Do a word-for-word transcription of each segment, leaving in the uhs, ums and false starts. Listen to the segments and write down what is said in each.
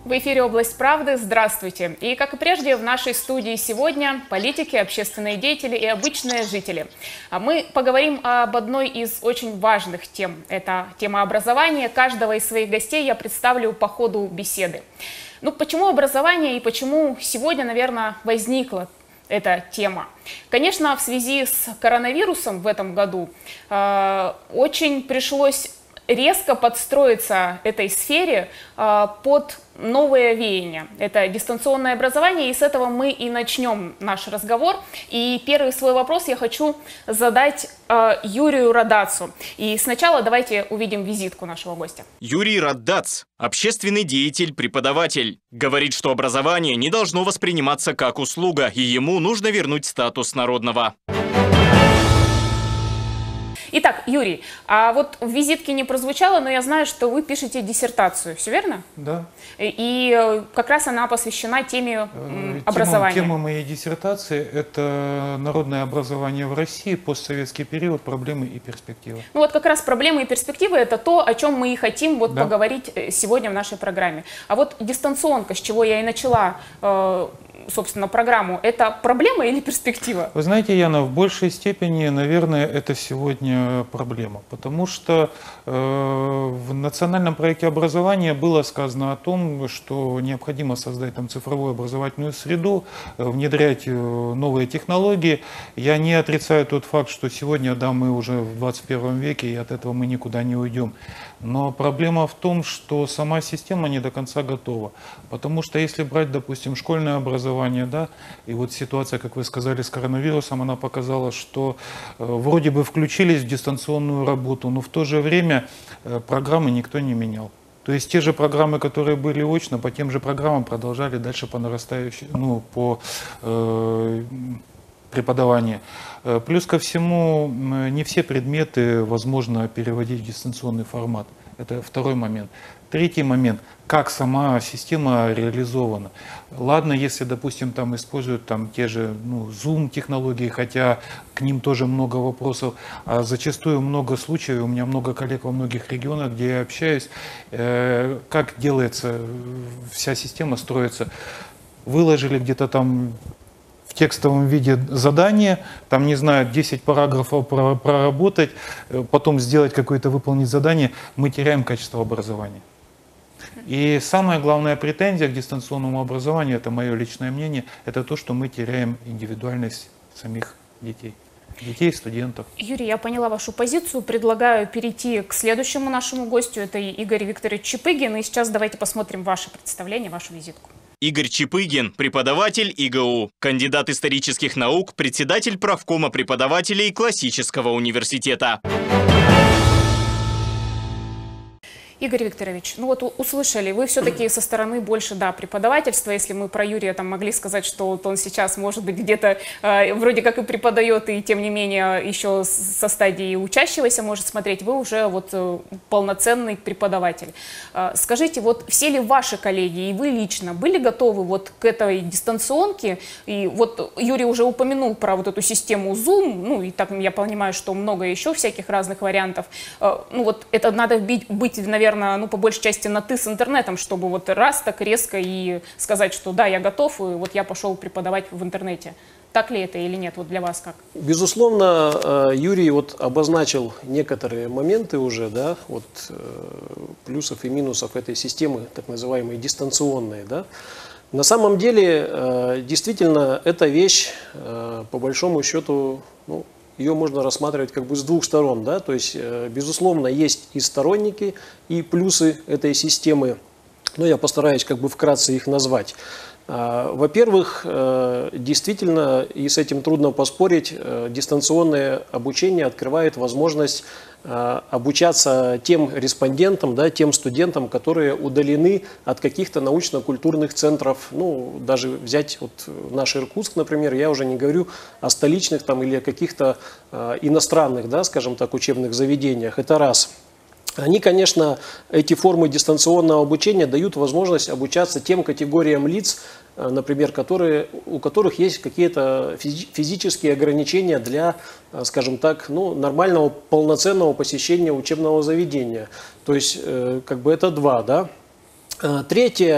В эфире «Область правды». Здравствуйте. И, как и прежде, в нашей студии сегодня политики, общественные деятели и обычные жители. А мы поговорим об одной из очень важных тем. Это тема образования. Каждого из своих гостей я представлю по ходу беседы. Ну, почему образование и почему сегодня, наверное, возникла эта тема? Конечно, в связи с коронавирусом в этом году э, очень пришлось резко подстроиться этой сфере э, под новые веяния. Это дистанционное образование, и с этого мы и начнем наш разговор. И первый свой вопрос я хочу задать э, Юрию Радацу. И сначала давайте увидим визитку нашего гостя. Юрий Радац – общественный деятель, преподаватель. Говорит, что образование не должно восприниматься как услуга, и ему нужно вернуть статус народного. Итак, Юрий, а вот в визитке не прозвучало, но я знаю, что вы пишете диссертацию, все верно? Да. И как раз она посвящена теме Тема, образования. Тема моей диссертации – это народное образование в России, постсоветский период, проблемы и перспективы. Ну вот как раз проблемы и перспективы – это то, о чем мы и хотим вот да. поговорить сегодня в нашей программе. А вот дистанционка, с чего я и начала, собственно, программу, это проблема или перспектива? Вы знаете, Яна, в большей степени, наверное, это сегодня проблема, потому что э, в национальном проекте образования было сказано о том, что необходимо создать там цифровую образовательную среду, внедрять новые технологии. Я не отрицаю тот факт, что сегодня, да, мы уже в двадцать первом веке, и от этого мы никуда не уйдем. Но проблема в том, что сама система не до конца готова, потому что если брать, допустим, школьное образование, да, и вот ситуация, как вы сказали, с коронавирусом, она показала, что э, вроде бы включились в дистанционную работу, но в то же время э, программы никто не менял. То есть те же программы, которые были очно, по тем же программам продолжали дальше по нарастающей, ну, по э, преподаванию. Плюс ко всему, не все предметы возможно переводить в дистанционный формат. Это второй момент. Третий момент, как сама система реализована. Ладно, если, допустим, там используют там те же ну, Zoom-технологии, хотя к ним тоже много вопросов, а зачастую много случаев, у меня много коллег во многих регионах, где я общаюсь, э, как делается, вся система строится. Выложили где-то там в текстовом виде задание, там, не знаю, десять параграфов проработать, потом сделать какое-то, выполнить задание, мы теряем качество образования. И самая главная претензия к дистанционному образованию, это мое личное мнение, это то, что мы теряем индивидуальность самих детей. Детей, студентов. Юрий, я поняла вашу позицию. Предлагаю перейти к следующему нашему гостю. Это Игорь Викторович Чипыгин. И сейчас давайте посмотрим ваше представление, вашу визитку. Игорь Чипыгин – преподаватель ИГУ, кандидат исторических наук, председатель правкома преподавателей классического университета. Игорь Викторович, ну вот услышали, вы все-таки со стороны больше, да, преподавательства. Если мы про Юрия там могли сказать, что вот он сейчас, может быть, где-то э, вроде как и преподает, и тем не менее еще со стадии учащегося может смотреть, вы уже вот э, полноценный преподаватель. Э, скажите, вот все ли ваши коллеги и вы лично были готовы вот к этой дистанционке? И вот Юрий уже упомянул про вот эту систему Zoom, ну и так я понимаю, что много еще всяких разных вариантов. Э, ну вот это надо быть, быть наверное, ну, по большей части на «ты» с интернетом, чтобы вот раз так резко и сказать, что да, я готов, и вот я пошел преподавать в интернете. Так ли это или нет? Вот для вас как? Безусловно, Юрий вот обозначил некоторые моменты уже, да, вот плюсов и минусов этой системы, так называемой дистанционной, да. На самом деле, действительно, эта вещь, по большому счету, ну, ее можно рассматривать как бы с двух сторон, да, то есть, безусловно, есть и сторонники, и плюсы этой системы, но я постараюсь как бы вкратце их назвать. Во-первых, действительно, и с этим трудно поспорить, дистанционное обучение открывает возможность обучаться тем респондентам, да, тем студентам, которые удалены от каких-то научно-культурных центров. Ну, даже взять вот наш Иркутск, например, я уже не говорю о столичных там, или о каких-то иностранных, да, скажем так, учебных заведениях. Это раз. Они, конечно, эти формы дистанционного обучения дают возможность обучаться тем категориям лиц, например, которые, у которых есть какие-то физические ограничения для, скажем так, ну, нормального, полноценного посещения учебного заведения. То есть, как бы это два, да. Третье.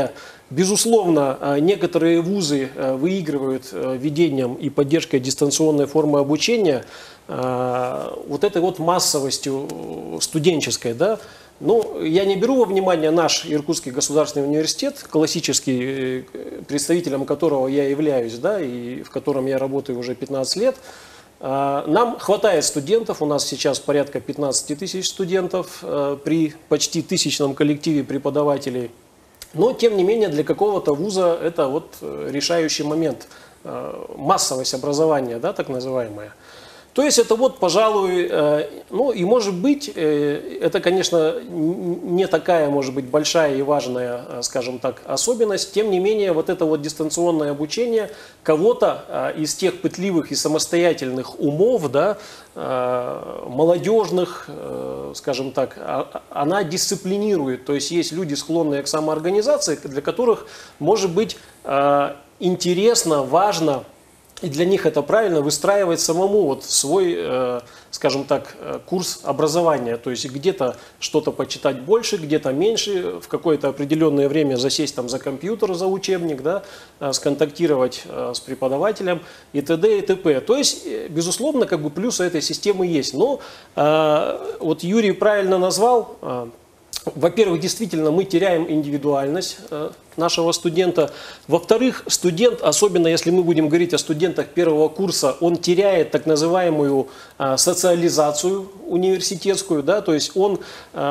Безусловно, некоторые вузы выигрывают введением и поддержкой дистанционной формы обучения вот этой вот массовостью студенческой, да. Ну, я не беру во внимание наш Иркутский государственный университет, классический, представителем которого я являюсь, да, и в котором я работаю уже пятнадцать лет. Нам хватает студентов, у нас сейчас порядка пятнадцати тысяч студентов при почти тысячном коллективе преподавателей. Но, тем не менее, для какого-то вуза это вот решающий момент, массовость образования, да, так называемая. То есть это вот, пожалуй, ну и может быть, это, конечно, не такая, может быть, большая и важная, скажем так, особенность. Тем не менее, вот это вот дистанционное обучение кого-то из тех пытливых и самостоятельных умов, да, молодежных, скажем так, она дисциплинирует. То есть есть люди, склонные к самоорганизации, для которых, может быть, интересно, важно, и для них это правильно, выстраивать самому вот свой, э, скажем так, курс образования. То есть где-то что-то почитать больше, где-то меньше, в какое-то определенное время засесть там за компьютер, за учебник, да, э, сконтактировать э, с преподавателем и т.д. и т.п. То есть, безусловно, как бы плюсы этой системы есть. Но э, вот Юрий правильно назвал. Э, Во-первых, действительно, мы теряем индивидуальность нашего студента. Во-вторых, студент, особенно если мы будем говорить о студентах первого курса, он теряет так называемую социализацию университетскую, да, то есть он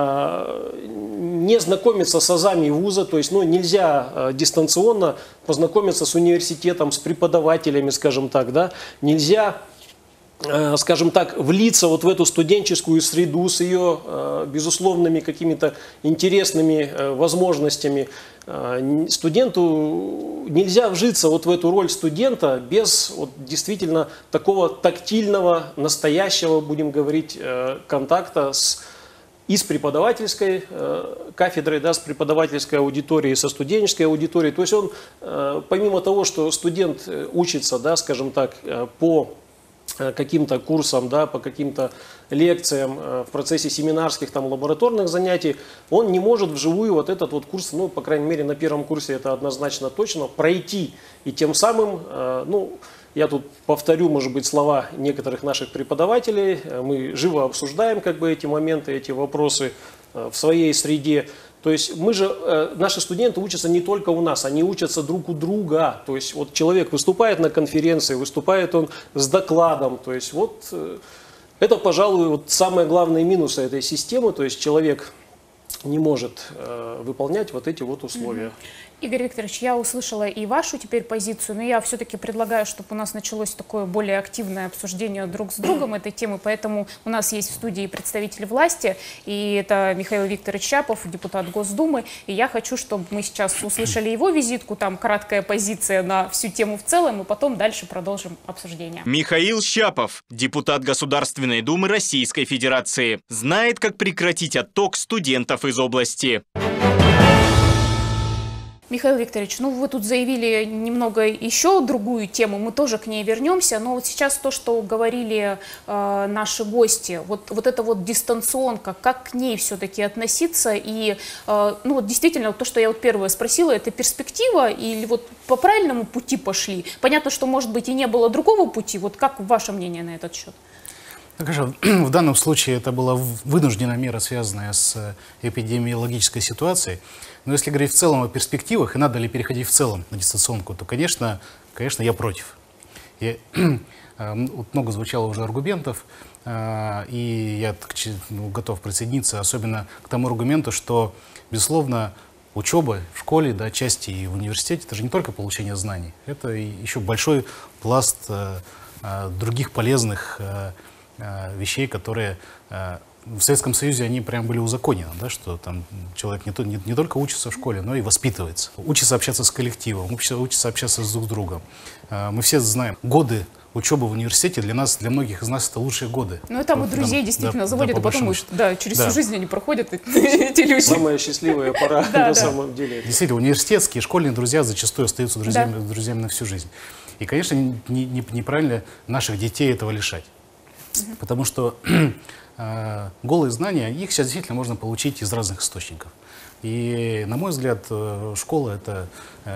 не знакомится с азами вуза, то есть ну, нельзя дистанционно познакомиться с университетом, с преподавателями, скажем так, да, нельзя, скажем так, влиться вот в эту студенческую среду с ее безусловными какими-то интересными возможностями. Студенту нельзя вжиться вот в эту роль студента без вот действительно такого тактильного, настоящего, будем говорить, контакта с и с преподавательской кафедрой, да, с преподавательской аудиторией, со студенческой аудиторией. То есть он, помимо того, что студент учится, да, скажем так, по каким-то курсам, да, по каким-то лекциям в процессе семинарских, там, лабораторных занятий, он не может вживую вот этот вот курс, ну, по крайней мере, на первом курсе это однозначно точно, пройти. И тем самым, ну, я тут повторю, может быть, слова некоторых наших преподавателей, мы живо обсуждаем как бы эти моменты, эти вопросы в своей среде. То есть мы же, наши студенты учатся не только у нас, они учатся друг у друга. То есть вот человек выступает на конференции, выступает он с докладом. То есть вот это, пожалуй, вот самые главные минусы этой системы. То есть человек не может выполнять вот эти вот условия. Игорь Викторович, я услышала и вашу теперь позицию, но я все-таки предлагаю, чтобы у нас началось такое более активное обсуждение друг с другом этой темы, поэтому у нас есть в студии представитель власти, и это Михаил Викторович Щапов, депутат Госдумы, и я хочу, чтобы мы сейчас услышали его визитку, там краткая позиция на всю тему в целом, и потом дальше продолжим обсуждение. Михаил Щапов, депутат Государственной Думы Российской Федерации, знает, как прекратить отток студентов из области. Михаил Викторович, ну вы тут заявили немного еще другую тему, мы тоже к ней вернемся, но вот сейчас то, что говорили э, наши гости, вот, вот эта вот дистанционка, как к ней все-таки относиться и, э, ну вот действительно, вот то, что я вот первое спросила, это перспектива или вот по правильному пути пошли? Понятно, что может быть и не было другого пути, вот как ваше мнение на этот счет? В данном случае это была вынужденная мера, связанная с эпидемиологической ситуацией. Но если говорить в целом о перспективах, и надо ли переходить в целом на дистанционку, то, конечно, конечно я против. Я, вот много звучало уже аргументов, и я готов присоединиться, особенно к тому аргументу, что, безусловно, учеба в школе, да, части и в университете, это же не только получение знаний, это еще большой пласт других полезных вещей, которые в Советском Союзе они прям были узаконены, да, что там человек не, то, не, не только учится в школе, но и воспитывается. Учится общаться с коллективом, учится, учится общаться с друг с другом. Мы все знаем, годы учебы в университете для нас, для многих из нас это лучшие годы. Ну, там вот, и друзей да, действительно да, заводят, да, а потом да, через да. всю жизнь они проходят, эти люди. Самая счастливая пора на самом деле. Действительно, университетские, школьные друзья зачастую остаются друзьями, да. друзьями на всю жизнь. И, конечно, не, не, неправильно наших детей этого лишать. Угу. Потому что э, голые знания, их сейчас действительно можно получить из разных источников. И, на мой взгляд, школа — это...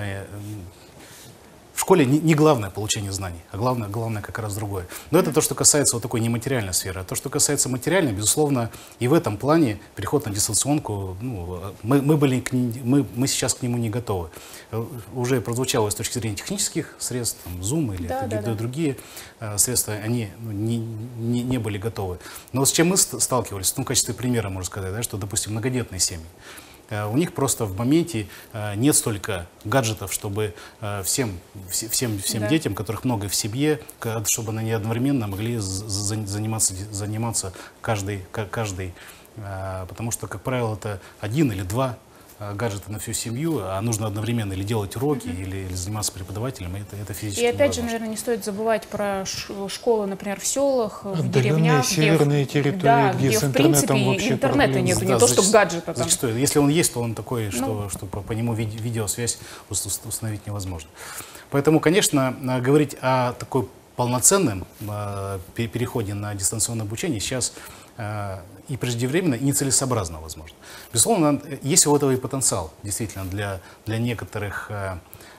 В школе не, не главное получение знаний, а главное, главное как раз другое. Но это то, что касается вот такой нематериальной сферы. А то, что касается материальной, безусловно, и в этом плане переход на дистанционку, ну, мы, мы, были к, мы, мы сейчас к нему не готовы. Уже прозвучало с точки зрения технических средств, там, Zoom или да, да, да. другие э, средства, они ну, не, не, не были готовы. Но с чем мы сталкивались, ну, в качестве примера можно сказать, да, что, допустим, многодетные семьи. У них просто в моменте нет столько гаджетов, чтобы всем, всем, всем да. детям, которых много в семье, чтобы они одновременно могли заниматься, заниматься каждый, каждый. Потому что, как правило, это один или два гаджеты на всю семью, а нужно одновременно или делать уроки, mm-hmm. или, или заниматься преподавателем, это, это физически И опять невозможно. же, наверное, не стоит забывать про школы, например, в селах, в отдаленные деревнях, северные где, территории, да, где, где с в принципе вообще интернета нет, Да, не то, зачастую, что гаджета. Там. Зачастую. Если он есть, то он такой, что, ну. что по, по нему ви- видеосвязь установить невозможно. Поэтому, конечно, говорить о такой полноценном э, переходе на дистанционное обучение сейчас э, и преждевременно, и нецелесообразно, возможно. Безусловно, есть у этого и потенциал, действительно, для, для некоторых э,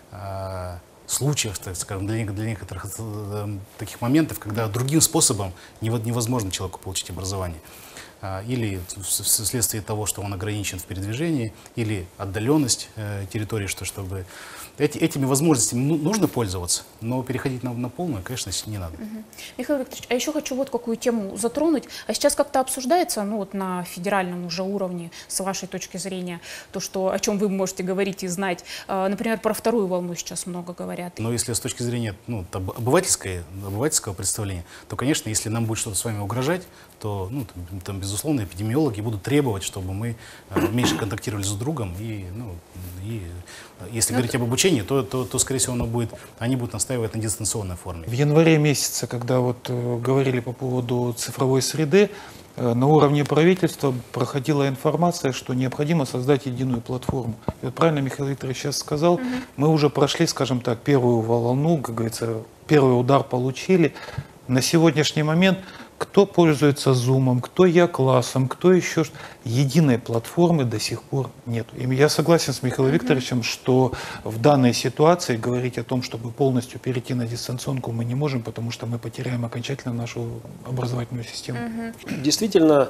э, случаев, так скажем, для, для некоторых э, таких моментов, когда другим способом невозможно человеку получить образование. Или вследствие того, что он ограничен в передвижении, или отдаленность э, территории, что, чтобы... Эти, этими возможностями ну, нужно пользоваться, но переходить на, на полную, конечно, не надо. Угу. Михаил Викторович, а еще хочу вот какую тему затронуть. А сейчас как-то обсуждается, ну вот на федеральном уже уровне, с вашей точки зрения, то, что, о чем вы можете говорить и знать. Например, про вторую волну сейчас много говорят. Но если с точки зрения ну, обывательской, обывательского представления, то, конечно, если нам будет что-то с вами угрожать, то, ну, там, там, безусловно, эпидемиологи будут требовать, чтобы мы э, меньше контактировали с другом. И, ну, и если Но говорить это... об обучении, то, то, то, скорее всего, оно будет, они будут настаивать на дистанционной форме. В январе месяце, когда вот э, говорили по поводу цифровой среды, э, на уровне правительства проходила информация, что необходимо создать единую платформу. И вот правильно Михаил Викторович сейчас сказал, mm-hmm. мы уже прошли, скажем так, первую волну, как говорится, первый удар получили. На сегодняшний момент кто пользуется Zoom, кто Я-классом, кто еще что. Единой платформы до сих пор нет. И я согласен с Михаилом mm-hmm. Викторовичем, что в данной ситуации говорить о том, чтобы полностью перейти на дистанционку, мы не можем, потому что мы потеряем окончательно нашу образовательную систему. Mm-hmm. Действительно,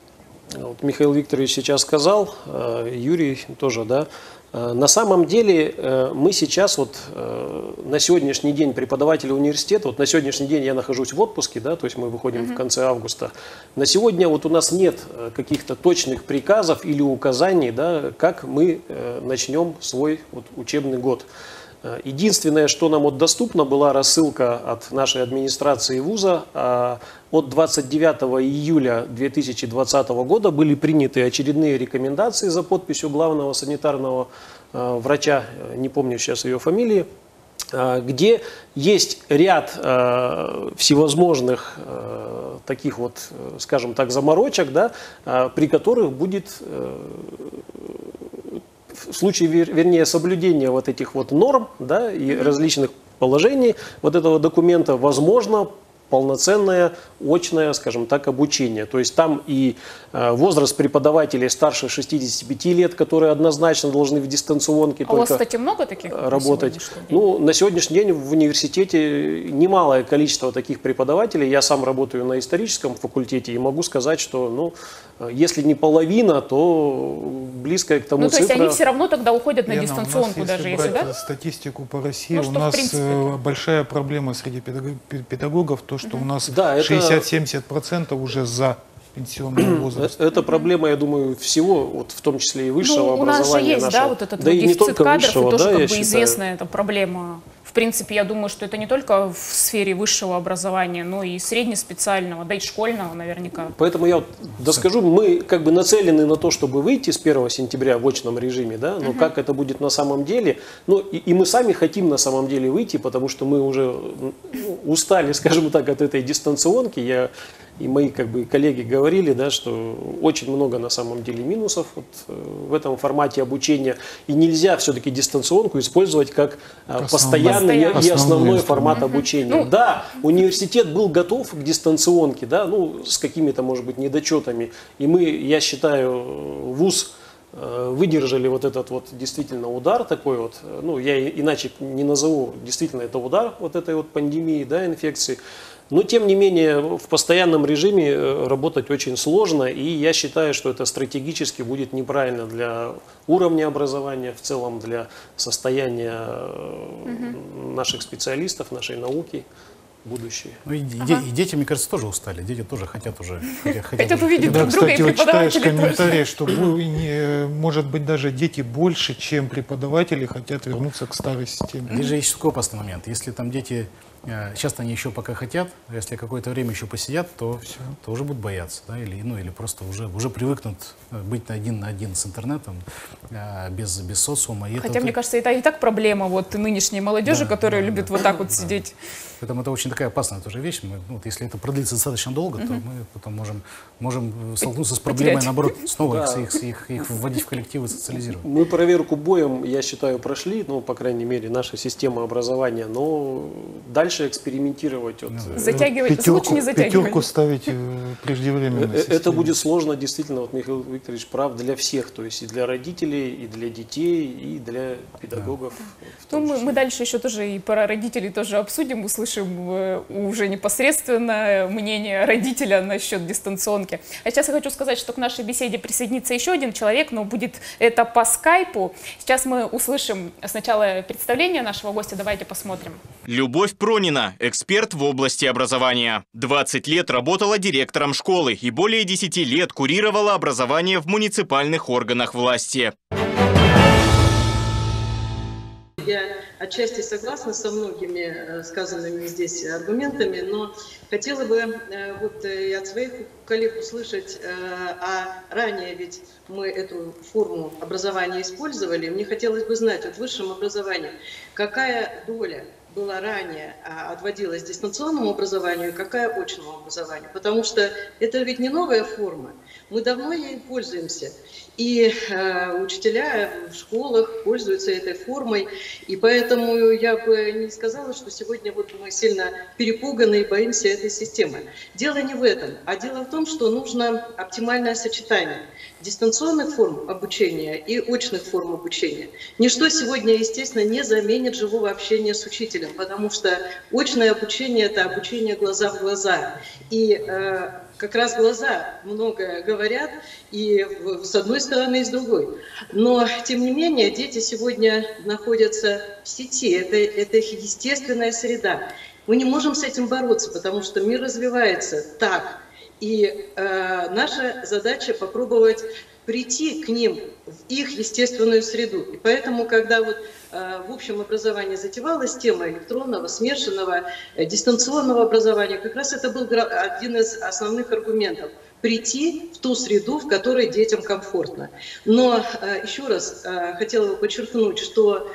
вот Михаил Викторович сейчас сказал, Юрий тоже, да, на самом деле мы сейчас вот на сегодняшний день преподаватели университета, вот на сегодняшний день я нахожусь в отпуске, да, то есть мы выходим mm-hmm. в конце августа. На сегодня вот у нас нет каких-то точных приказов или указаний, да, как мы начнем свой вот учебный год. Единственное, что нам вот доступно, была рассылка от нашей администрации вуза. От двадцать девятого июля две тысячи двадцатого года были приняты очередные рекомендации за подписью главного санитарного врача, не помню сейчас ее фамилии, где есть ряд всевозможных таких вот, скажем так, заморочек, да, при которых будет... В случае, вернее, соблюдения вот этих вот норм, да, и mm-hmm. различных положений вот этого документа, возможно, полноценное очное, скажем так, обучение. То есть там и э, возраст преподавателей старше шестидесяти пяти лет, которые однозначно должны в дистанционке а только у вас, кстати, много таких работать. На ну, на сегодняшний день в университете немалое количество таких преподавателей. Я сам работаю на историческом факультете и могу сказать, что, ну, если не половина, то близкая к тому ну, то цифра. есть они все равно тогда уходят на Лена, дистанционку, у нас, даже если если, да? Статистику по России, ну, у что, нас принципе, большая проблема среди педагогов, то, что у нас да, шестьдесят-семьдесят процентов уже за пенсионного возраста. Это проблема, я думаю, всего, вот в том числе и высшего ну, образования. У нас же есть, нашего. да, вот этот да вот и дефицит кадров, высшего, и тоже да, как бы считаю. известная эта проблема. В принципе, я думаю, что это не только в сфере высшего образования, но и среднеспециального, да и школьного наверняка. Поэтому я вот доскажу, мы как бы нацелены на то, чтобы выйти с первого сентября в очном режиме, да, но uh-huh. как это будет на самом деле, ну и, и мы сами хотим на самом деле выйти, потому что мы уже ну, устали, скажем так, от этой дистанционки. Я и мои как бы коллеги говорили, да, что очень много на самом деле минусов вот, в этом формате обучения, и нельзя все-таки дистанционку использовать как основной, постоянный и основной, основной формат обучения. Ну, да, университет был готов к дистанционке, да, ну, с какими-то, может быть, недочетами, и мы, я считаю, вуз выдержали вот этот вот действительно удар такой вот, ну, я иначе не назову, действительно это удар вот этой вот пандемии, да, инфекции. Но, тем не менее, в постоянном режиме работать очень сложно, и я считаю, что это стратегически будет неправильно для уровня образования, в целом для состояния угу. наших специалистов, нашей науки. Будущее. Ну, и, ага. и дети, мне кажется, тоже устали. Дети тоже хотят уже... Хотят, хотят увидеть друг друга, кстати, и вот читаешь тоже. комментарии, что, может быть, даже дети больше, чем преподаватели, хотят вернуться к старой системе. Здесь же есть такой опасный момент. Если там дети... Сейчас они еще пока хотят, если какое-то время еще посидят, то, то уже будут бояться. Да? Или, ну, или просто уже, уже привыкнут быть один на один с интернетом, без, без социума. И Хотя, это, мне кажется, это и так проблема вот нынешней молодежи, да, которая да, любит да, вот так вот да. сидеть. Поэтому это очень такая опасная тоже вещь. Мы, ну, вот если это продлится достаточно долго, угу. то мы потом можем, можем столкнуться с проблемой, Потерять. наоборот, снова да. их, их, их вводить в коллективы, социализировать. Мы проверку боем, я считаю, прошли, ну, по крайней мере, наша система образования, но дальше экспериментировать. Вот, затягивать, пятерку, лучше не затягивать. Пятерку ставить преждевременно. Это будет сложно, действительно, вот Михаил Викторович прав, для всех, то есть и для родителей, и для детей, и для педагогов. Да. Ну, мы, мы дальше еще тоже и про родителей тоже обсудим, услышим уже непосредственно мнение родителя насчет дистанционки. А сейчас я хочу сказать, что к нашей беседе присоединится еще один человек, но будет это по скайпу. Сейчас мы услышим сначала представление нашего гостя, давайте посмотрим. Любовь Пронина, эксперт в области образования. двадцать лет работала директором школы и более десяти лет курировала образование в муниципальных органах власти. Я отчасти согласна со многими сказанными здесь аргументами, но хотела бы вот и от своих коллег услышать, а ранее ведь мы эту форму образования использовали, мне хотелось бы знать, вот в высшем образовании, какая доля была ранее, отводилась дистанционному образованию, какая очному образованию. Потому что это ведь не новая форма, мы давно ей пользуемся. И э, учителя в школах пользуются этой формой, и поэтому я бы не сказала, что сегодня вот мы сильно перепуганы и боимся этой системы. Дело не в этом, а дело в том, что нужно оптимальное сочетание дистанционных форм обучения и очных форм обучения. Ничто сегодня, естественно, не заменит живого общения с учителем, потому что очное обучение – это обучение глаза в глаза. И э, как раз глаза многое говорят, и с одной стороны, и с другой. Но, тем не менее, дети сегодня находятся в сети, это, это их естественная среда. Мы не можем с этим бороться, потому что мир развивается так. И э, наша задача попробовать прийти к ним в их естественную среду. И поэтому, когда вот, э, в общем образовании затевалась тема электронного, смешанного, э, дистанционного образования, как раз это был один из основных аргументов. Прийти в ту среду, в которой детям комфортно. Но э, еще раз э, хотела бы подчеркнуть, что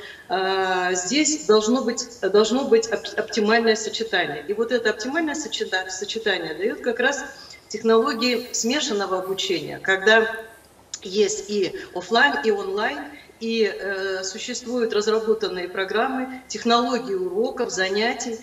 э, здесь должно быть, должно быть оптимальное сочетание. И вот это оптимальное сочетание дает как раз технологии смешанного обучения, когда есть и офлайн, и онлайн, и э, существуют разработанные программы, технологии уроков, занятий.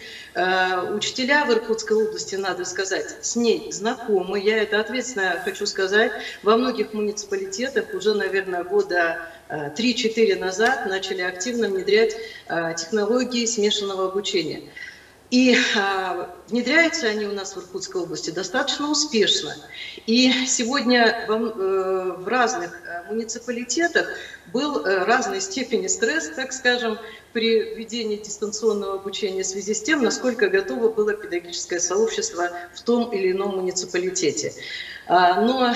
Э, учителя в Иркутской области, надо сказать, с ней знакомы. Я это ответственно хочу сказать. Во многих муниципалитетах уже, наверное, года три-четыре назад начали активно внедрять э, технологии смешанного обучения. И э, внедряются они у нас в Иркутской области достаточно успешно. И сегодня в, э, в разных э, муниципалитетах был э, разной степени стресс, так скажем, при введении дистанционного обучения в связи с тем, насколько готово было педагогическое сообщество в том или ином муниципалитете. А, но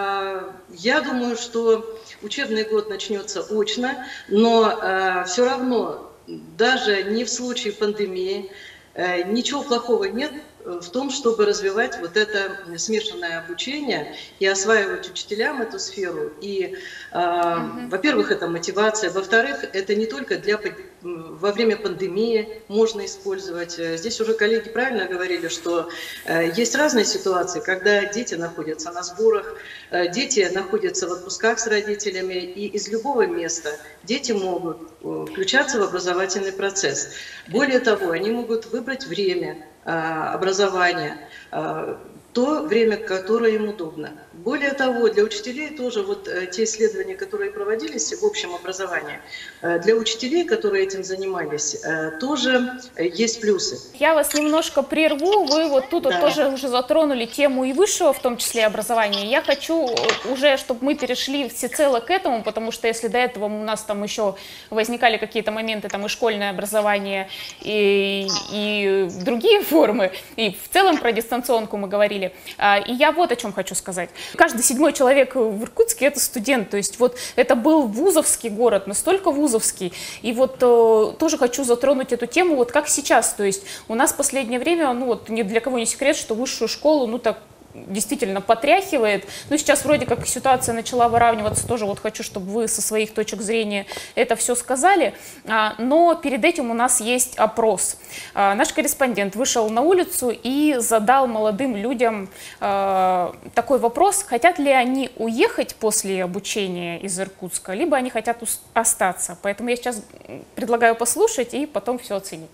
а, я думаю, что учебный год начнется очно, но а, все равно, даже не в случае пандемии, а, ничего плохого нет в том, чтобы развивать вот это смешанное обучение и осваивать учителям эту сферу. И, э, mm-hmm. во-первых, это мотивация, во-вторых, это не только для, во время пандемии можно использовать. Здесь уже коллеги правильно говорили, что э, есть разные ситуации, когда дети находятся на сборах, э, дети находятся в отпусках с родителями, и из любого места дети могут включаться в образовательный процесс. Более того, они могут выбрать время образования, то время, которое им удобно. Более того, для учителей тоже вот те исследования, которые проводились в общем образовании, для учителей, которые этим занимались, тоже есть плюсы. Я вас немножко прерву. Вы вот тут Да. вот тоже уже затронули тему и высшего, в том числе образования. Я хочу уже, чтобы мы перешли всецело к этому, потому что если до этого у нас там еще возникали какие-то моменты, там и школьное образование, и, и другие формы, и в целом про дистанционку мы говорили. И я вот о чем хочу сказать. Каждый седьмой человек в Иркутске — это студент, то есть вот это был вузовский город, настолько вузовский. И вот э, тоже хочу затронуть эту тему, вот как сейчас, то есть у нас в последнее время, ну вот ни для кого не секрет, что высшую школу, ну так, действительно потряхивает. Ну, сейчас вроде как ситуация начала выравниваться, тоже вот хочу, чтобы вы со своих точек зрения это все сказали. А, но перед этим у нас есть опрос. А, наш корреспондент вышел на улицу и задал молодым людям а, такой вопрос: хотят ли они уехать после обучения из Иркутска, либо они хотят остаться. Поэтому я сейчас предлагаю послушать и потом все оценить.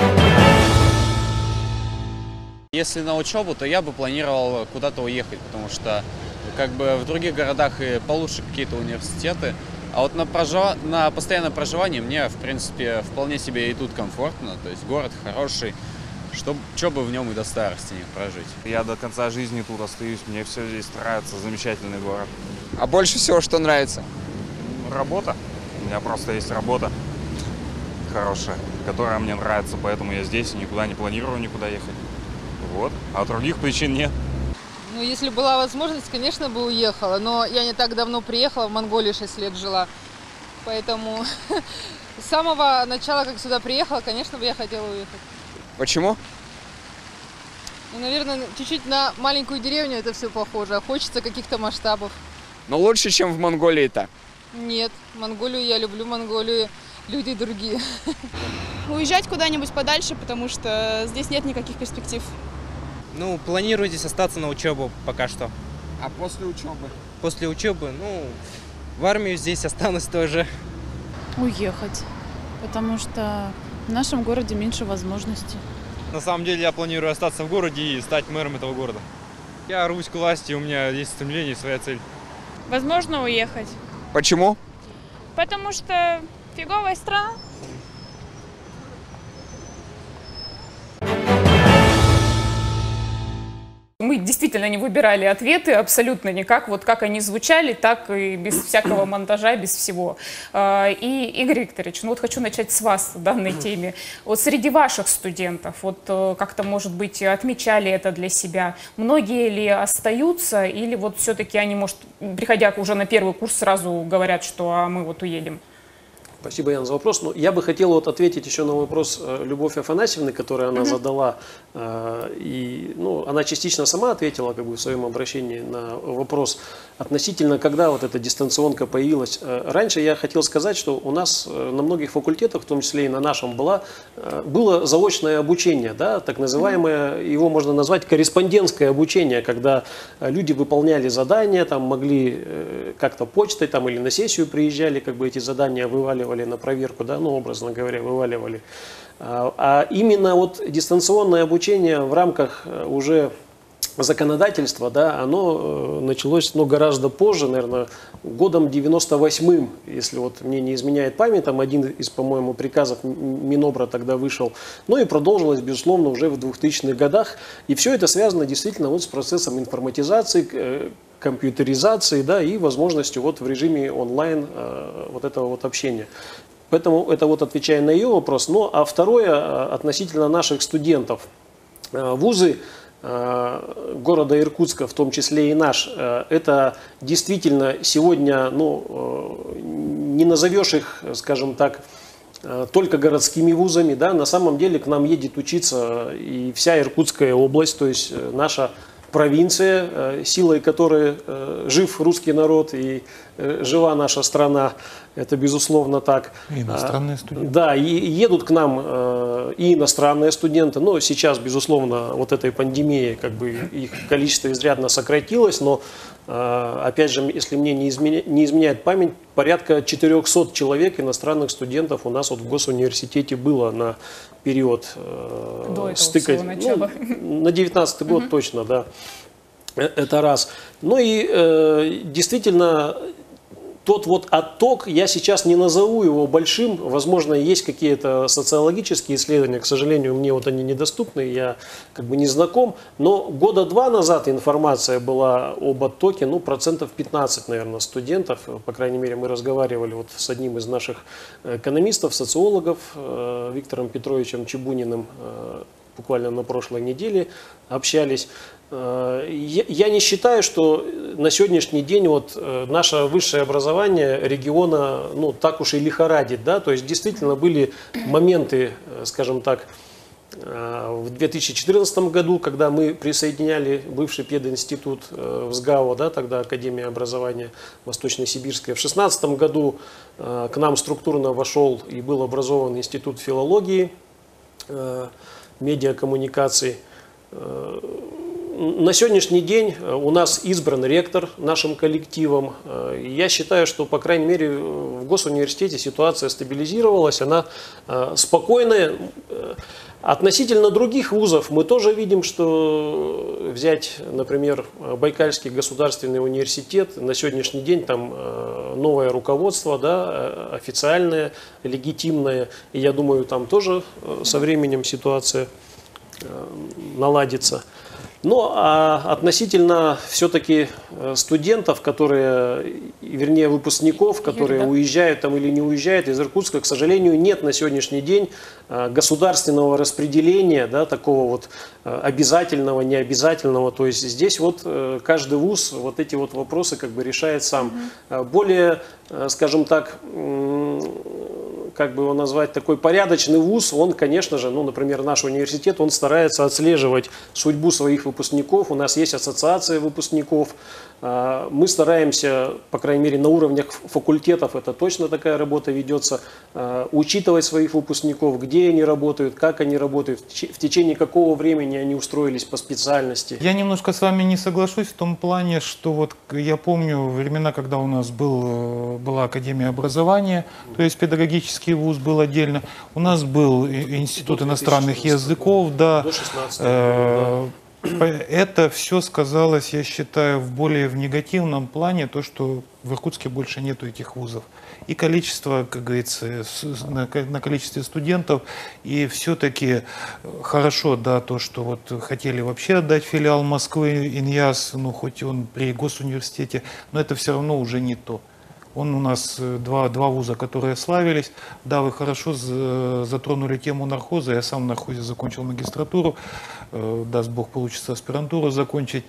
Если на учебу, то я бы планировал куда-то уехать, потому что как бы в других городах и получше какие-то университеты. А вот на, прожив... на постоянное проживание мне, в принципе, вполне себе и тут комфортно. То есть город хороший, что, что бы в нем и до старости не прожить. Я до конца жизни тут остаюсь, мне все здесь нравится, замечательный город. А больше всего что нравится? Работа. У меня просто есть работа хорошая, которая мне нравится, поэтому я здесь и никуда не планирую никуда ехать. Вот. А других причин нет. Ну, если была возможность, конечно, бы уехала. Но я не так давно приехала, в Монголии шесть лет жила. Поэтому с самого начала, как сюда приехала, конечно, бы я хотела уехать. Почему? Ну, наверное, чуть-чуть на маленькую деревню это все похоже. А хочется каких-то масштабов. Но лучше, чем в Монголии-то. Нет, Монголию я люблю, Монголию люди другие. Уезжать куда-нибудь подальше, потому что здесь нет никаких перспектив. Ну, планирую здесь остаться на учебу пока что. А после учебы? После учебы, ну, в армию здесь останусь тоже. Уехать, потому что в нашем городе меньше возможностей. На самом деле я планирую остаться в городе и стать мэром этого города. Я рвусь к власти, у меня есть стремление, своя цель. Возможно, уехать. Почему? Потому что фиговая страна. Мы действительно не выбирали ответы, абсолютно никак. Вот как они звучали, так и без всякого монтажа, без всего. И, Игорь Викторович, ну вот хочу начать с вас в данной теме. Вот среди ваших студентов, вот как-то, может быть, отмечали это для себя. Многие ли остаются, или вот все-таки они, может, приходя уже на первый курс, сразу говорят, что а мы вот уедем? Спасибо, Яна, за вопрос. Но я бы хотел вот ответить еще на вопрос Любовь Афанасьевны, который она mm-hmm. задала. И, ну, она частично сама ответила как бы, в своем обращении на вопрос относительно, когда вот эта дистанционка появилась. Раньше я хотел сказать, что у нас на многих факультетах, в том числе и на нашем, было, было заочное обучение, да, так называемое, mm-hmm. его можно назвать корреспондентское обучение, когда люди выполняли задания, там, могли как-то почтой там, или на сессию приезжали, как бы эти задания вываливали на проверку, да, ну, образно говоря, вываливали. А, а именно вот дистанционное обучение в рамках уже законодательства, да, оно началось, ну, гораздо позже, наверное, годом девяносто восьмым, если вот мне не изменяет память, там один из, по-моему, приказов Минобра тогда вышел, ну и продолжилось, безусловно, уже в двухтысячных годах, и все это связано действительно вот с процессом информатизации, компьютеризации, да, и возможностью вот в режиме онлайн э, вот этого вот общения. Поэтому это вот отвечая на ее вопрос. Ну, а второе, относительно наших студентов. Э, вузы э, города Иркутска, в том числе и наш, э, это действительно сегодня, ну, э, не назовешь их, скажем так, э, только городскими вузами, да, на самом деле к нам едет учиться и вся Иркутская область, то есть э, наша провинция, силой которой жив русский народ и жива наша страна, это безусловно так. И иностранные студенты. Да, и едут к нам и иностранные студенты, но сейчас, безусловно, вот этой пандемией как бы их количество изрядно сократилось, но опять же, если мне не изменяет, не изменяет память, порядка четырёхсот человек иностранных студентов у нас вот в Госуниверситете было на период До стыка, ну, на девятнадцатый год, угу. точно, да. Это раз. Ну и э, действительно, тот вот отток, я сейчас не назову его большим, возможно, есть какие-то социологические исследования, к сожалению, мне вот они недоступны, я как бы не знаком, но года два назад информация была об оттоке, ну, процентов пятнадцать, наверное, студентов, по крайней мере, мы разговаривали вот с одним из наших экономистов, социологов, Виктором Петровичем Чебуниным, буквально на прошлой неделе общались. Я не считаю, что на сегодняшний день вот наше высшее образование региона, ну, так уж и лихорадит, да, то есть действительно были моменты, скажем так, в две тысячи четырнадцатом году, когда мы присоединяли бывший пединститут в СГАО, да, тогда Академия образования Восточно-Сибирская. В две тысячи шестнадцатом году к нам структурно вошел и был образован Институт филологии, медиакоммуникаций. На сегодняшний день у нас избран ректор нашим коллективом. Я считаю, что, по крайней мере, в госуниверситете ситуация стабилизировалась, она спокойная. Относительно других вузов мы тоже видим, что взять, например, Байкальский государственный университет, на сегодняшний день там новое руководство, да, официальное, легитимное, и я думаю, там тоже со временем ситуация наладится. Но а относительно все-таки студентов, которые, вернее выпускников, которые Юрий, да? уезжают там или не уезжают из Иркутска, к сожалению, нет на сегодняшний день государственного распределения, да, такого вот обязательного, необязательного. То есть здесь вот каждый вуз вот эти вот вопросы как бы решает сам. Угу. Более, скажем так, как бы его назвать, такой порядочный вуз, он, конечно же, ну, например, наш университет, он старается отслеживать судьбу своих выпускников, у нас есть ассоциация выпускников, мы стараемся, по крайней мере, на уровнях факультетов, это точно такая работа ведется, учитывать своих выпускников, где они работают, как они работают, в течение какого времени они устроились по специальности. Я немножко с вами не соглашусь в том плане, что вот я помню времена, когда у нас был, была Академия образования, то есть педагогический вуз был отдельно, у нас был Институт иностранных языков, да, э, это все сказалось, я считаю, в более в негативном плане, то, что в Иркутске больше нету этих вузов. И количество, как говорится, на количестве студентов, и все-таки хорошо, да, то, что вот хотели вообще отдать филиал Москвы, Иньяс, ну, хоть он при госуниверситете, но это все равно уже не то. Он у нас два, два вуза, которые славились. Да, вы хорошо затронули тему нархоза. Я сам в нархозе закончил магистратуру. Даст Бог, получится аспирантуру закончить.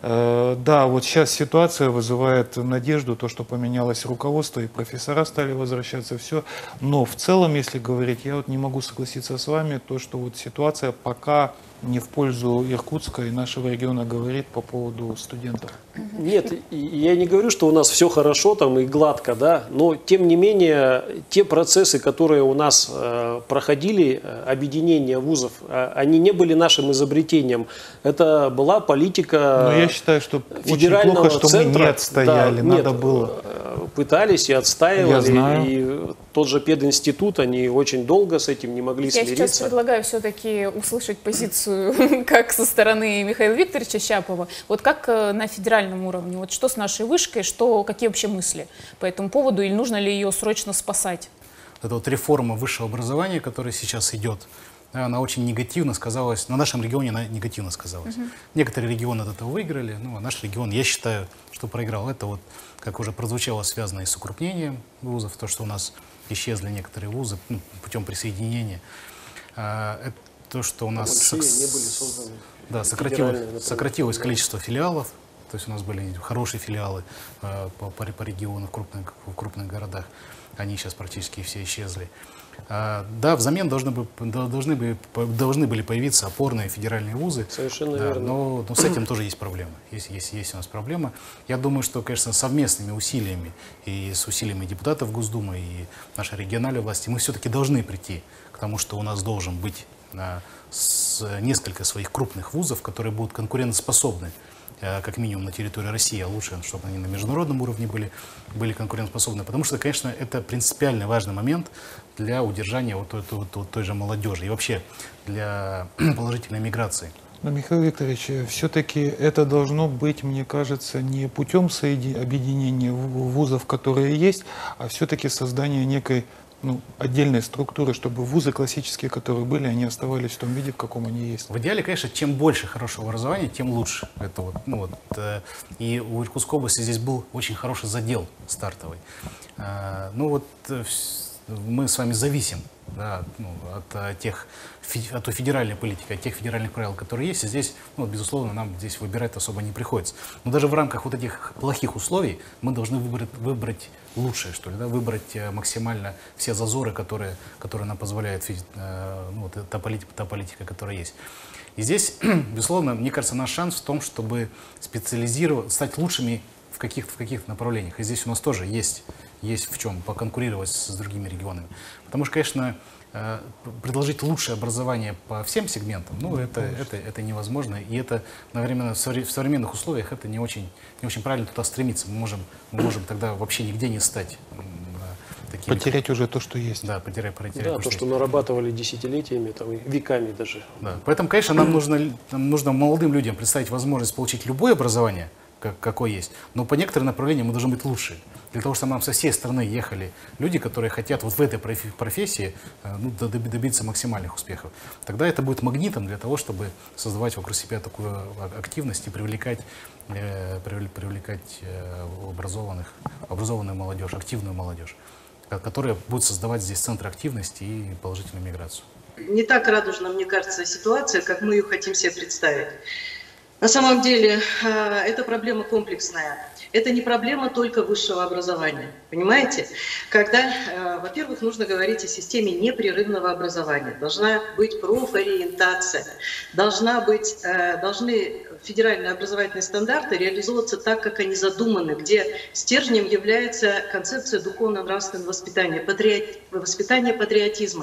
Да, вот сейчас ситуация вызывает надежду, то, что поменялось руководство, и профессора стали возвращаться, все. Но в целом, если говорить, я вот не могу согласиться с вами, то, что вот ситуация пока не в пользу Иркутска и нашего региона говорит по поводу студентов. Нет, я не говорю, что у нас все хорошо там и гладко, да, но тем не менее те процессы, которые у нас э, проходили, объединение вузов, э, они не были нашим изобретением. Это была политика. Но я считаю, что очень плохо, что центра. Мы не отстояли, да, надо нет, было. Пытались и отстаивали. Я знаю. И тот же пединститут, они очень долго с этим не могли я смириться. Я сейчас предлагаю все-таки услышать позицию как со стороны Михаила Викторовича Щапова, вот как на федеральном уровне, вот что с нашей вышкой, что, какие вообще мысли по этому поводу, или нужно ли ее срочно спасать? Это вот реформа высшего образования, которая сейчас идет, она очень негативно сказалась, на нашем регионе она негативно сказалась. Uh-huh. Некоторые регионы от этого выиграли, ну, а наш регион, я считаю, что проиграл. Это вот, как уже прозвучало, связано и с укрупнением вузов, то, что у нас исчезли некоторые вузы, ну, путем присоединения. А, это то, что у нас сок... не были созданы. Да, сократилось, сократилось количество филиалов, то есть у нас были хорошие филиалы э, по, по, по региону в крупных, в крупных городах, они сейчас практически все исчезли. А, да, взамен должны, бы, должны, бы, должны были появиться опорные федеральные вузы. Совершенно да, верно. Но, но с этим тоже есть проблема. Есть, есть, есть у нас проблема. Я думаю, что, конечно, совместными усилиями и с усилиями депутатов Госдумы и нашей региональной власти мы все-таки должны прийти к тому, что у нас должен быть а, с, несколько своих крупных вузов, которые будут конкурентоспособны, как минимум на территории России, а лучше, чтобы они на международном уровне были, были конкурентоспособны. Потому что, конечно, это принципиально важный момент для удержания вот той, той, той, той же молодежи и вообще для положительной миграции Но, Михаил Викторович, все-таки это должно быть, мне кажется, не путем объединения вузов, которые есть, а все-таки создания некой ну, отдельной структуры, чтобы вузы классические, которые были, они оставались в том виде, в каком они есть. В идеале, конечно, чем больше хорошего образования, тем лучше. Это вот, ну вот, э, и у Иркутской области здесь был очень хороший задел стартовый. Э, ну вот э, мы с вами зависим, да, ну, от, от, тех, от той федеральной политики, от тех федеральных правил, которые есть. И здесь, ну, безусловно, нам здесь выбирать особо не приходится. Но даже в рамках вот этих плохих условий мы должны выбрать, выбрать лучшее, что ли, да, выбрать максимально все зазоры, которые, которые нам позволяет ну, вот, та, политика, та политика, которая есть. И здесь, безусловно, мне кажется, наш шанс в том, чтобы специализировать, стать лучшими в каких-то в каких-то направлениях. И здесь у нас тоже есть, есть в чем поконкурировать с другими регионами. Потому что, конечно, предложить лучшее образование по всем сегментам, ну, это, это, это невозможно. И это, одновременно, в современных условиях это не очень, не очень правильно туда стремиться. Мы можем, мы можем тогда вообще нигде не стать. Такими, потерять как... уже то, что есть. Да, потерять, потерять да, то, то, что, что нарабатывали десятилетиями, там, веками даже. Да. Поэтому, конечно, нам нужно, нам нужно молодым людям представить возможность получить любое образование, как, какое есть, но по некоторым направлениям мы должны быть лучше. Для того, чтобы нам со всей страны ехали люди, которые хотят вот в этой профессии ну, добиться максимальных успехов. Тогда это будет магнитом для того, чтобы создавать вокруг себя такую активность и привлекать, э, привлекать э, образованных, образованную молодежь, активную молодежь, которая будет создавать здесь центр активности и положительную миграцию. Не так радужна, мне кажется, ситуация, как мы ее хотим себе представить. На самом деле, эта проблема комплексная. Это не проблема только высшего образования, понимаете? Когда, во-первых, нужно говорить о системе непрерывного образования. Должна быть профориентация, должна быть, должны федеральные образовательные стандарты реализовываться так, как они задуманы, где стержнем является концепция духовно-нравственного воспитания, патриот, воспитания патриотизма.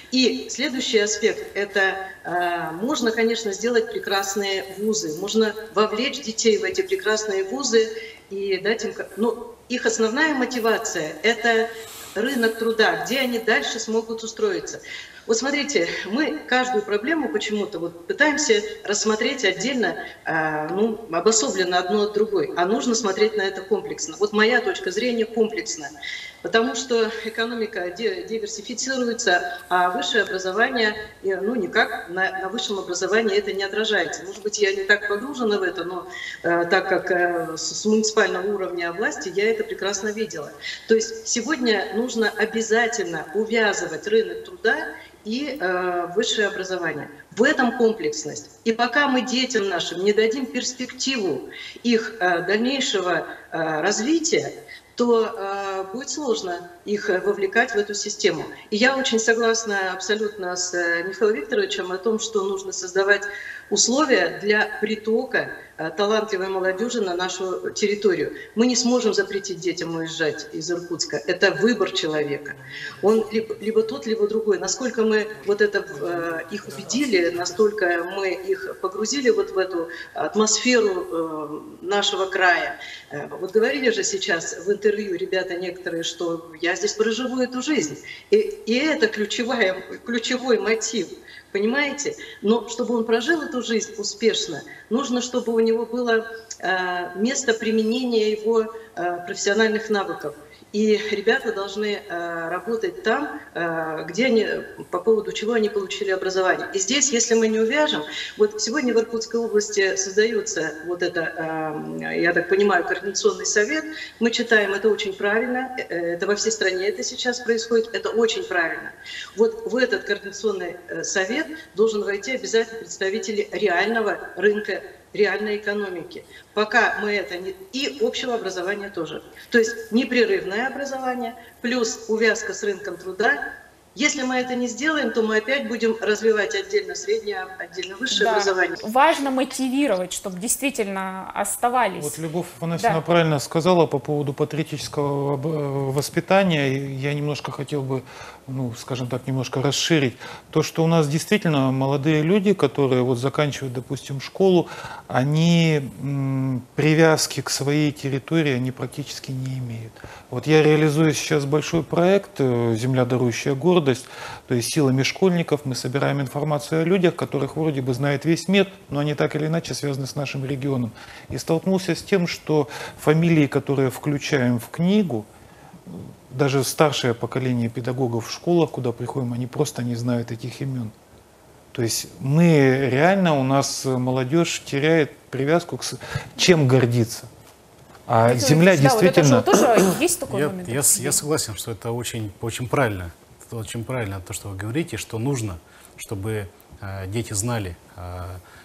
И следующий аспект – это э, можно, конечно, сделать прекрасные вузы, можно вовлечь детей в эти прекрасные вузы и дать им… Но их основная мотивация – это рынок труда, где они дальше смогут устроиться. Вот смотрите, мы каждую проблему почему-то вот пытаемся рассмотреть отдельно, э, ну, обособленно одно от другой, а нужно смотреть на это комплексно. Вот моя точка зрения комплексная, потому что экономика диверсифицируется, а высшее образование, ну, никак на, на высшем образовании это не отражается. Может быть, я не так погружена в это, но э, так как э, с, с муниципального уровня власти я это прекрасно видела. То есть сегодня нужно обязательно увязывать рынок труда и э, высшее образование. В этом комплексность. И пока мы детям нашим не дадим перспективу их э, дальнейшего э, развития, то э, будет сложно их вовлекать в эту систему. И я очень согласна абсолютно с э, Михаилом Викторовичем о том, что нужно создавать условия для притока э, талантливой молодежи на нашу территорию. Мы не сможем запретить детям уезжать из Иркутска. Это выбор человека. Он либо, либо тот, либо другой. Насколько мы вот это, э, их убедили, настолько мы их погрузили вот в эту атмосферу э, нашего края. Э, вот говорили же сейчас в интервью ребята некоторые, что я здесь проживу эту жизнь. И, и это ключевой, ключевой мотив. Понимаете? Но чтобы он прожил эту жизнь успешно, нужно, чтобы у него было э, место применения его э, профессиональных навыков. И ребята должны э, работать там, э, где они, по поводу чего они получили образование. И здесь, если мы не увяжем, вот сегодня в Иркутской области создается вот это, э, я так понимаю, координационный совет. Мы читаем, это очень правильно, э, это во всей стране это сейчас происходит, это очень правильно. Вот в этот координационный э, совет должен войти обязательно представители реального рынка, реальной экономики. Пока мы это не... И общего образования тоже. То есть непрерывное образование плюс увязка с рынком труда. Если мы это не сделаем, то мы опять будем развивать отдельно среднее, отдельно высшее да. образование. Важно мотивировать, чтобы действительно оставались. Вот Любовь Афанасьевна да. правильно сказала по поводу патриотического воспитания. Я немножко хотел бы, ну, скажем так, немножко расширить. То, что у нас действительно молодые люди, которые вот заканчивают, допустим, школу, они м, привязки к своей территории они практически не имеют. Вот я реализую сейчас большой проект «Земля, дарующая гордость». гордость. То есть силами школьников мы собираем информацию о людях, которых вроде бы знает весь мир, но они так или иначе связаны с нашим регионом. И столкнулся с тем, что фамилии, которые включаем в книгу, даже старшее поколение педагогов в школах, куда приходим, они просто не знают этих имен. То есть мы реально, у нас молодежь теряет привязку к чем гордиться. А Это, земля да, действительно... Вот это же тоже есть такой я, момент? Я, я согласен, что это очень, очень правильно. Это очень правильно то, что вы говорите, что нужно, чтобы э, дети знали э,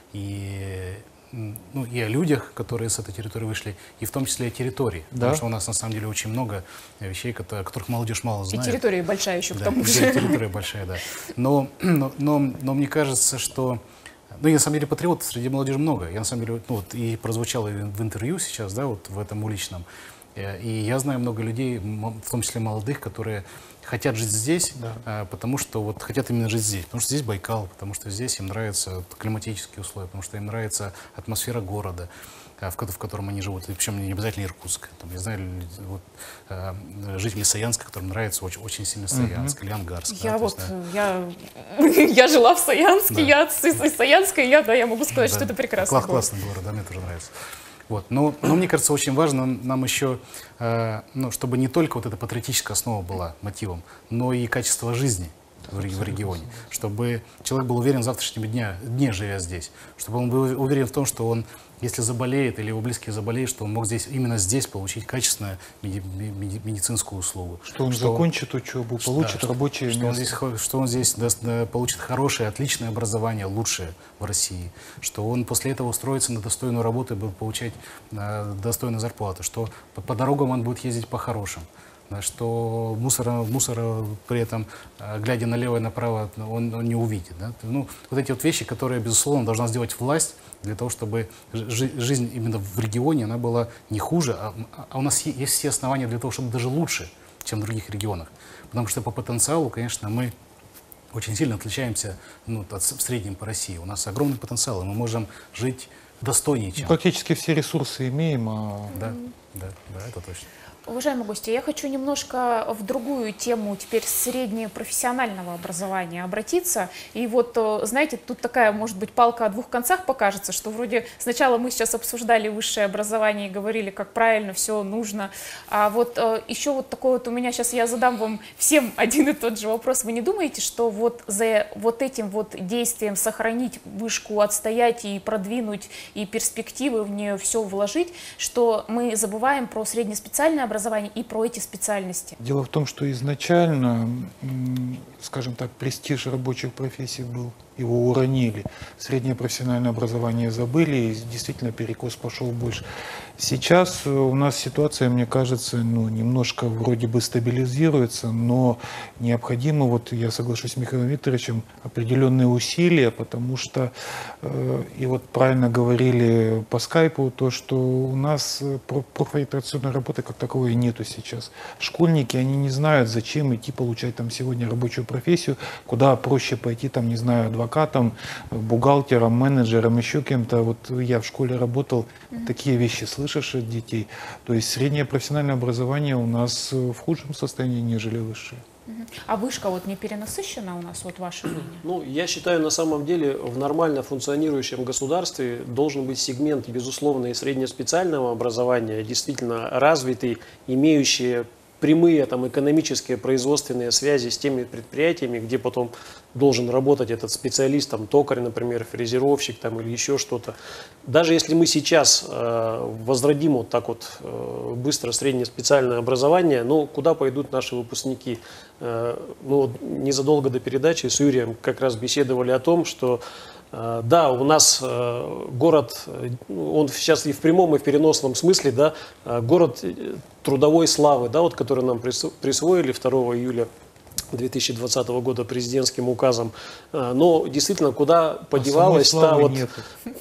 и, ну, и о людях, которые с этой территории вышли, и в том числе о территории. Да? Потому что у нас на самом деле очень много вещей, которые, о которых молодежь мало знает. И территория большая еще, да, потому что... территория большая, да. Но, но, но, но мне кажется, что... Ну, я, на самом деле, патриотов среди молодежи много. Я, на самом деле, ну, вот, и прозвучало в интервью сейчас, да, вот в этом уличном. И я знаю много людей, в том числе молодых, которые хотят жить здесь, да. потому что вот хотят именно жить здесь. Потому что здесь Байкал, потому что здесь им нравятся климатические условия, потому что им нравится атмосфера города, в котором они живут. И причем не обязательно Иркутск. Там, я знаю вот, жителей Саянска, которым нравится очень, очень сильно Саянск, mm-hmm. или Ангарск. Я да, вот, есть, да. я, я жила в Саянске, да. я из Саянска, и я, да, я могу сказать, да. что это прекрасно. Класс, классный город, да, мне тоже нравится. Вот. Но, но мне кажется, очень важно нам еще, э, ну, чтобы не только вот эта патриотическая основа была мотивом, но и качество жизни в, в регионе. Чтобы человек был уверен в завтрашнем дне, дне, живя здесь. Чтобы он был уверен в том, что он, если заболеет или его близкие заболеют, что он мог здесь, именно здесь получить качественную меди, меди, медицинскую услугу. Что он что, закончит учебу, получит да, рабочее что, место. Что он здесь, что он здесь даст, да, получит хорошее, отличное образование, лучшее в России. Что он после этого устроится на достойную работу и будет получать а, достойную зарплату. Что по, по дорогам он будет ездить по-хорошим. Что мусора, мусора при этом, глядя налево и направо, он, он не увидит. Да? Ну, вот эти вот вещи, которые, безусловно, должна сделать власть для того, чтобы жи жизнь именно в регионе она была не хуже, а, а у нас есть все основания для того, чтобы даже лучше, чем в других регионах. Потому что по потенциалу, конечно, мы очень сильно отличаемся ну, от, в среднем по России. У нас огромный потенциал, и мы можем жить достойнее, чем... Практически все ресурсы имеем. А... Да, да, да, это точно. Уважаемые гости, я хочу немножко в другую тему теперь среднепрофессионального образования обратиться. И вот, знаете, тут такая, может быть, палка о двух концах покажется, что вроде сначала мы сейчас обсуждали высшее образование и говорили, как правильно все нужно. А вот еще вот такой вот у меня сейчас, я задам вам всем один и тот же вопрос. Вы не думаете, что вот за вот этим вот действием сохранить вышку, отстоять и продвинуть, и перспективы в нее все вложить, что мы забываем про среднеспециальное образование, образования и про эти специальности? Дело в том, что изначально, скажем так, престиж рабочих профессий был, его уронили. Среднее профессиональное образование забыли, и действительно перекос пошел больше. Сейчас у нас ситуация, мне кажется, ну, немножко вроде бы стабилизируется, но необходимо, вот я соглашусь с Михаилом Викторовичем, определенные усилия, потому что, э, и вот правильно говорили по скайпу, то, что у нас профориентационной работы как таковой нету сейчас. Школьники, они не знают, зачем идти получать там сегодня рабочую профессию, куда проще пойти, там, не знаю, адвокатом, бухгалтером, менеджером, еще кем-то. Вот я в школе работал, mm-hmm. такие вещи слышал. Слышишь от детей. То есть среднее профессиональное образование у нас в худшем состоянии, нежели высшее. А вышка вот не перенасыщена у нас, вот ваше мнение? Ну, я считаю, на самом деле в нормально функционирующем государстве должен быть сегмент, безусловно, и среднеспециального образования, действительно развитый, имеющий прямые там, экономические, производственные связи с теми предприятиями, где потом должен работать этот специалист, там, токарь, например, фрезеровщик там, или еще что-то. Даже если мы сейчас э, возродим вот так вот э, быстро среднеспециальное образование, ну, куда пойдут наши выпускники? Э, ну, незадолго до передачи с Юрием как раз беседовали о том, что э, да, у нас э, город, он сейчас и в прямом, и в переносном смысле, да, э, город трудовой славы, да, вот, который нам присвоили второго июля две тысячи двадцатого года президентским указом. Но действительно, куда подевалась та вот...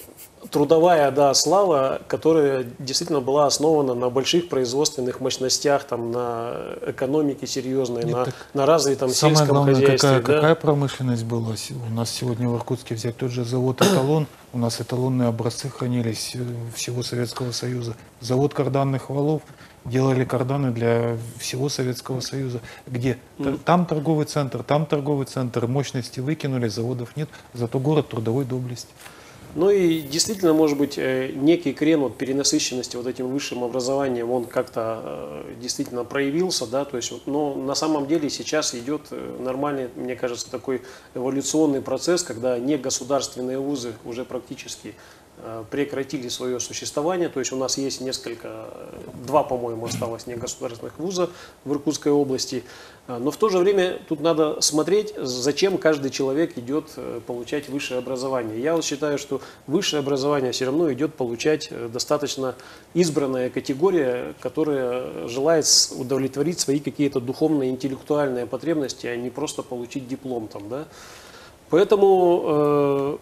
трудовая, да, слава, которая действительно была основана на больших производственных мощностях, там, на экономике серьезной, на, на развитом самое сельском главное, хозяйстве. Какая, да? какая промышленность была? У нас сегодня в Иркутске взять тот же завод «Эталон». У нас эталонные образцы хранились всего Советского Союза. Завод карданных валов. Делали карданы для всего Советского Союза. Где? Mm. Там торговый центр, там торговый центр. Мощности выкинули, заводов нет. Зато город трудовой доблести. Ну и действительно, может быть, некий крен вот перенасыщенности вот этим высшим образованием, он как-то действительно проявился, да, то есть, но на самом деле сейчас идет нормальный, мне кажется, такой эволюционный процесс, когда негосударственные вузы уже практически прекратили свое существование, то есть у нас есть несколько, два, по-моему, осталось негосударственных вуза в Иркутской области, но в то же время тут надо смотреть, зачем каждый человек идет получать высшее образование. Я вот считаю, что высшее образование все равно идет получать достаточно избранная категория, которая желает удовлетворить свои какие-то духовные, интеллектуальные потребности, а не просто получить диплом там, да. Поэтому э,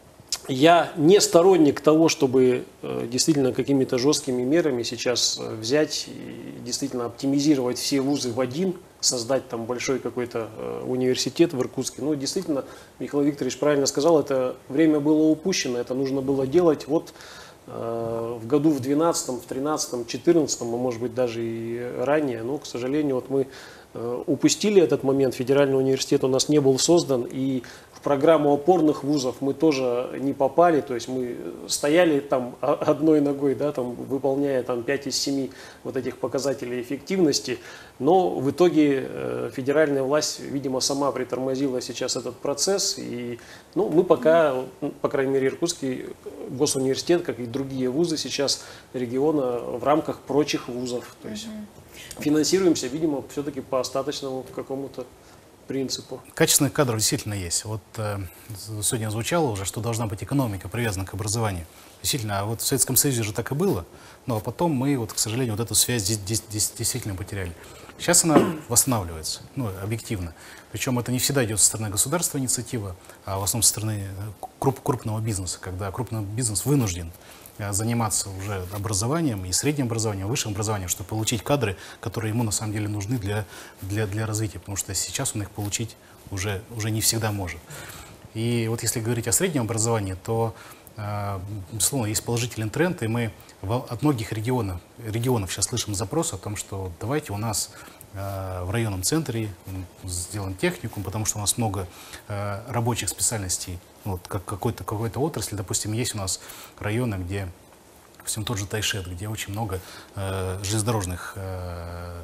я не сторонник того, чтобы э, действительно какими-то жесткими мерами сейчас взять и действительно оптимизировать все вузы в один, создать там большой какой-то э, университет в Иркутске. Ну, действительно, Михаил Викторович правильно сказал, это время было упущено, это нужно было делать вот э, в году в двенадцатом, в тринадцатом, четырнадцатом, а может быть даже и ранее. Но, к сожалению, вот мы э, упустили этот момент, федеральный университет у нас не был создан, и в программу опорных вузов мы тоже не попали, то есть мы стояли там одной ногой, да, там, выполняя там, пять из семи вот этих показателей эффективности, но в итоге э, федеральная власть, видимо, сама притормозила сейчас этот процесс, и ну, мы пока, по крайней мере, Иркутский госуниверситет, как и другие вузы сейчас региона, в рамках прочих вузов, то есть mm-hmm. финансируемся, видимо, все-таки по остаточному какому-то принципу. Качественных кадров действительно есть. Вот э, сегодня звучало уже, что должна быть экономика привязана к образованию. Действительно, а вот в Советском Союзе же так и было, но потом мы, вот, к сожалению, вот эту связь здесь, здесь, здесь действительно потеряли. Сейчас она восстанавливается, ну, объективно. Причем это не всегда идет со стороны государства инициатива, а в основном со стороны круп, крупного бизнеса, когда крупный бизнес вынужден заниматься уже образованием, и средним образованием, и высшим образованием, чтобы получить кадры, которые ему на самом деле нужны для, для, для развития, потому что сейчас он их получить уже, уже не всегда может. И вот если говорить о среднем образовании, то, э, безусловно, есть положительный тренд, и мы в, от многих регионов, регионов сейчас слышим запрос о том, что давайте у нас э, в районном центре сделаем техникум, потому что у нас много э, рабочих специальностей, вот, как какой-то какой-то отрасли, допустим, есть у нас районы, где, допустим, тот же Тайшет, где очень много э, железнодорожных э,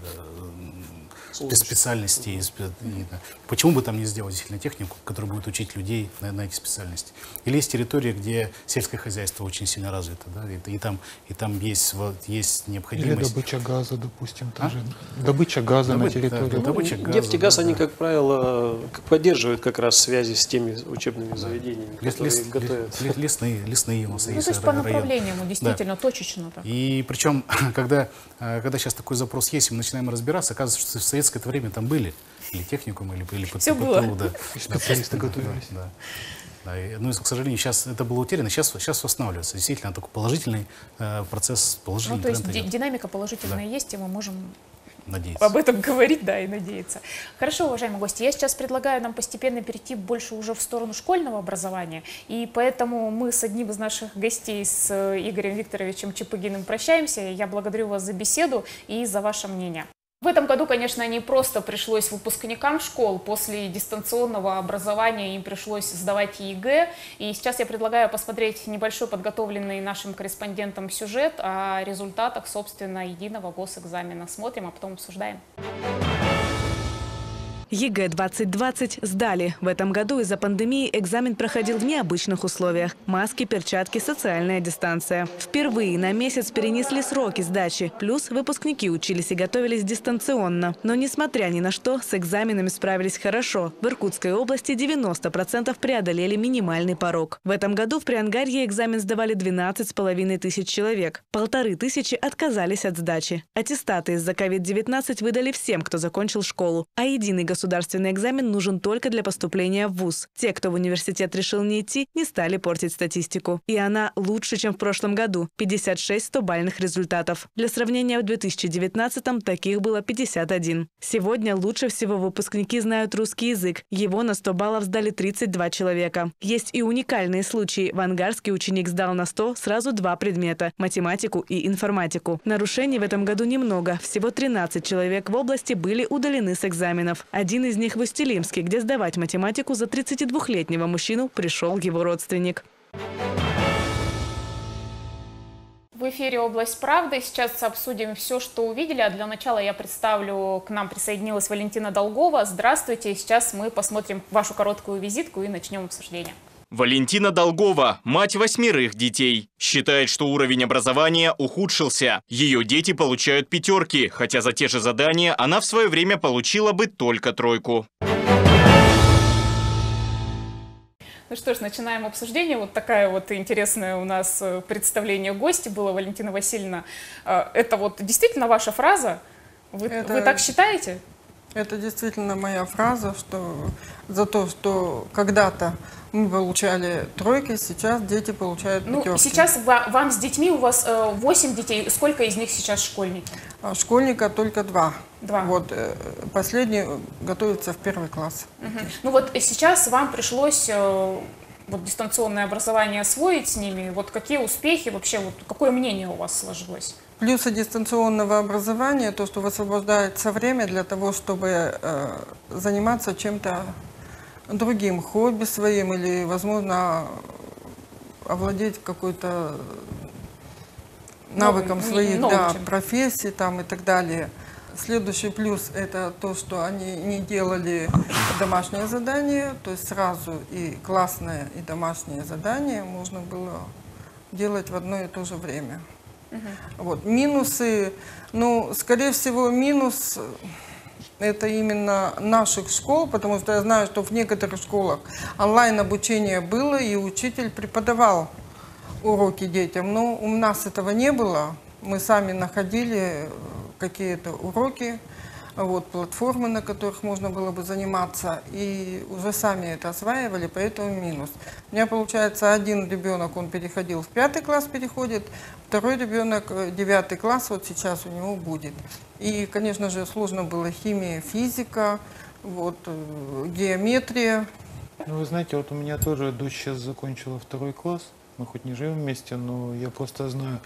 специальностей. И, да. Почему бы там не сделать действительно технику, которая будет учить людей на, на эти специальности? Или есть территория, где сельское хозяйство очень сильно развито, да? и, и, там, и там есть, вот, есть необходимость... Или добыча газа, допустим, тоже. А? Добыча газа Добы... на территории. Да, добыча газа, нефть и газ, да, они, да. как правило, поддерживают как раз связи с теми учебными да. заведениями, Лес, которые лес, готовят. Лес, лесные, лесные у нас ну, есть. То есть по направлениям, действительно, да. точечно. Так. И причем, когда, когда сейчас такой запрос есть, и мы начинаем разбираться, оказывается, что в советское время там были или техникум, или, или под, Все под, было. Да. Специалисты готовились. Да, да. Да. Но, к сожалению, сейчас это было утеряно, сейчас, сейчас восстанавливается. Действительно, такой положительный э, процесс, положительный ну, то есть тренд. Динамика положительная да. есть, и мы можем надеяться. Об этом говорить, да, и надеяться. Хорошо, уважаемые гости, я сейчас предлагаю нам постепенно перейти больше уже в сторону школьного образования, и поэтому мы с одним из наших гостей, с Игорем Викторовичем Чепыгиным, прощаемся. Я благодарю вас за беседу и за ваше мнение. В этом году, конечно, не просто пришлось выпускникам школ. После дистанционного образования им пришлось сдавать ЕГЭ. И сейчас я предлагаю посмотреть небольшой подготовленный нашим корреспондентам сюжет о результатах, собственно, единого госэкзамена. Смотрим, а потом обсуждаем. ЕГЭ двадцать двадцать сдали. В этом году из-за пандемии экзамен проходил в необычных условиях. Маски, перчатки, социальная дистанция. Впервые на месяц перенесли сроки сдачи. Плюс выпускники учились и готовились дистанционно. Но несмотря ни на что, с экзаменами справились хорошо. В Иркутской области девяносто процентов преодолели минимальный порог. В этом году в Приангарье экзамен сдавали двенадцать с половиной тысяч человек. Полторы тысячи отказались от сдачи. Аттестаты из-за ковид девятнадцать выдали всем, кто закончил школу. А единый государственный государственный экзамен нужен только для поступления в вуз. Те, кто в университет решил не идти, не стали портить статистику. И она лучше, чем в прошлом году – пятьдесят шесть стобалльных результатов. Для сравнения, в две тысячи девятнадцатом таких было пятьдесят один. Сегодня лучше всего выпускники знают русский язык. Его на сто баллов сдали тридцать два человека. Есть и уникальные случаи. В Ангарске ученик сдал на сто сразу два предмета – математику и информатику. Нарушений в этом году немного. Всего тринадцать человек в области были удалены с экзаменов. Один из них в Усть-Илимске, где сдавать математику за тридцатидвухлетнего мужчину пришел его родственник. В эфире «Область правды». Сейчас обсудим все, что увидели. А для начала я представлю, к нам присоединилась Валентина Долгова. Здравствуйте. Сейчас мы посмотрим вашу короткую визитку и начнем обсуждение. Валентина Долгова – мать восьмерых детей. Считает, что уровень образования ухудшился. Ее дети получают пятерки, хотя за те же задания она в свое время получила бы только тройку. Ну что ж, начинаем обсуждение. Вот такая вот интересное у нас представление гостя было, Валентина Васильевна. Это вот действительно ваша фраза? Вы, это, вы так считаете? Это действительно моя фраза, что за то, что когда-то мы получали тройки, сейчас дети получают пятерки. Ну, сейчас вам с детьми, у вас восемь детей, сколько из них сейчас школьники? Школьника только два. Два. Вот, последний готовится в первый класс. Угу. Ну вот сейчас вам пришлось вот, дистанционное образование освоить с ними. Вот какие успехи вообще, вот, какое мнение у вас сложилось? Плюсы дистанционного образования, то, что высвобождается время для того, чтобы э, заниматься чем-то другим, хобби своим или, возможно, овладеть какой-то навыком новым, своих новым, да, профессий там, и так далее. Следующий плюс – это то, что они не делали домашнее задание, то есть сразу и классное, и домашнее задание можно было делать в одно и то же время. Вот. Минусы, ну, скорее всего, минус это именно наших школ, потому что я знаю, что в некоторых школах онлайн-обучение было, и учитель преподавал уроки детям, но у нас этого не было. Мы сами находили какие-то уроки, вот, платформы, на которых можно было бы заниматься, и уже сами это осваивали, поэтому минус. У меня, получается, один ребенок, он переходил в пятый класс, переходит, второй ребенок, девятый класс, вот сейчас у него будет. И, конечно же, сложно было химия, физика, вот, геометрия. Ну, вы знаете, вот у меня тоже дочь сейчас закончила второй класс, мы хоть не живем вместе, но я просто знаю,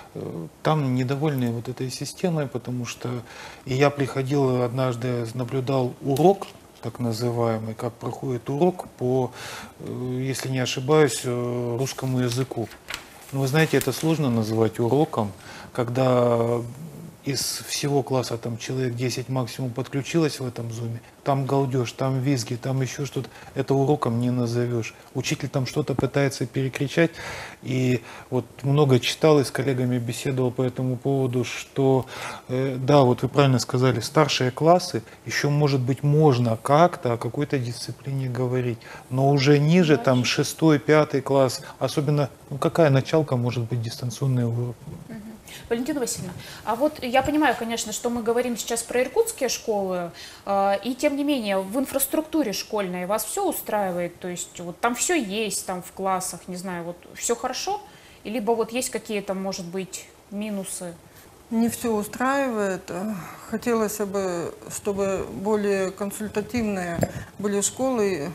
там недовольны вот этой системой, потому что и я приходил однажды, наблюдал урок, так называемый, как проходит урок по, если не ошибаюсь, русскому языку. Но вы знаете, это сложно называть уроком, когда из всего класса там человек десять максимум подключилось в этом зуме, там галдеж, там визги, там еще что-то, это уроком не назовешь. Учитель там что-то пытается перекричать, и вот много читал и с коллегами беседовал по этому поводу, что, э, да, вот вы правильно сказали, старшие классы, еще, может быть, можно как-то о какой-то дисциплине говорить, но уже ниже, там, шестой, пятый класс, особенно, ну, какая началка может быть дистанционный урок? Валентина Васильевна, а вот я понимаю, конечно, что мы говорим сейчас про иркутские школы, э, и тем не менее в инфраструктуре школьной вас все устраивает, то есть вот там все есть, там в классах, не знаю, вот все хорошо, либо вот есть какие-то, может быть, минусы? Не все устраивает. Хотелось бы, чтобы более консультативные были школы.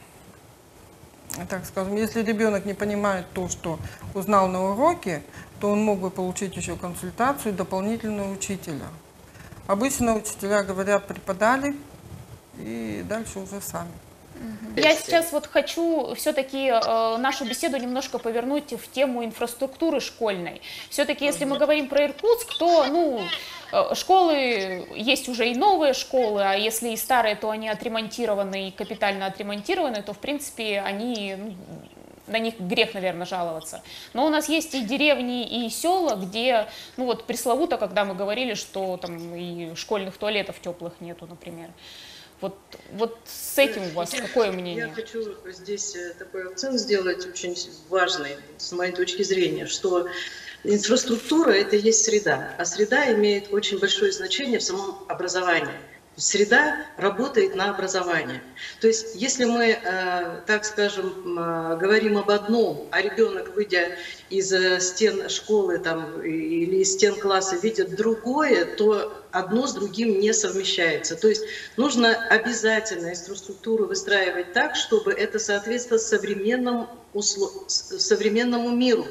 Так скажем, если ребенок не понимает то, что узнал на уроке, то он мог бы получить еще консультацию дополнительную учителя. Обычно учителя говорят, преподали, и дальше уже сами. Я сейчас вот хочу все-таки э, нашу беседу немножко повернуть в тему инфраструктуры школьной. Все-таки, если мы говорим про Иркутск, то, ну, э, школы, есть уже и новые школы, а если и старые, то они отремонтированы и капитально отремонтированы, то, в принципе, они... Ну, на них грех, наверное, жаловаться. Но у нас есть и деревни, и села, где, ну вот пресловуто, когда мы говорили, что там и школьных туалетов теплых нету, например. Вот, вот с этим у вас я, какое мнение? Я хочу здесь такой акцент сделать очень важный, с моей точки зрения, что инфраструктура – это и есть среда, а среда имеет очень большое значение в самом образовании. среда работает на образование. То есть, если мы, так скажем, говорим об одном, а ребенок, выйдя из стен школы там, или из стен класса, видит другое, то одно с другим не совмещается. То есть нужно обязательно инфраструктуру выстраивать так, чтобы это соответствовало современному, услов... современному миру.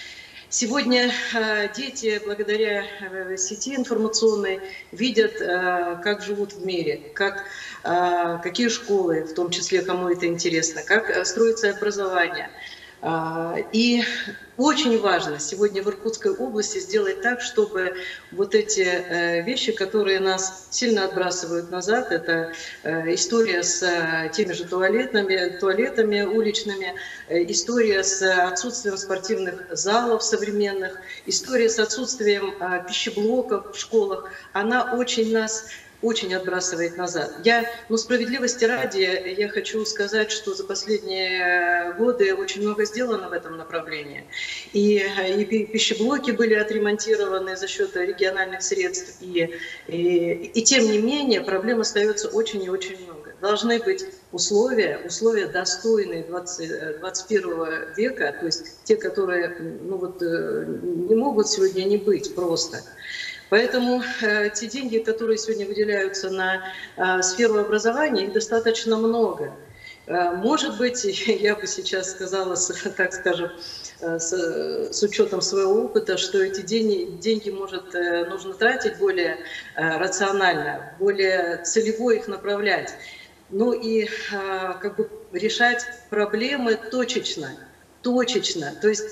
Сегодня э, дети, благодаря э, сети информационной, видят, э, как живут в мире, как, э, какие школы, в том числе, кому это интересно, как э, строится образование. Э, и очень важно сегодня в Иркутской области сделать так, чтобы вот эти э, вещи, которые нас сильно отбрасывают назад, это э, история с э, теми же туалетами, туалетами уличными, э, история с отсутствием спортивных залов современных, история с отсутствием э, пищеблоков в школах, она очень нас очень отбрасывает назад. Я, ну, справедливости ради, я хочу сказать, что за последние годы очень много сделано в этом направлении. И, и пищеблоки были отремонтированы за счет региональных средств. И, и, и тем не менее, проблем остается очень и очень много. Должны быть условия, условия достойные двадцать первого века, то есть те, которые, ну, вот, не могут сегодня не быть просто. Поэтому э, те деньги, которые сегодня выделяются на э, сферу образования, их достаточно много. Э, может быть, я бы сейчас сказала, с, так скажем, э, с, с учетом своего опыта, что эти деньги, деньги может, э, нужно тратить более э, рационально, более целево их направлять. Ну и э, как бы решать проблемы точечно, точечно. То есть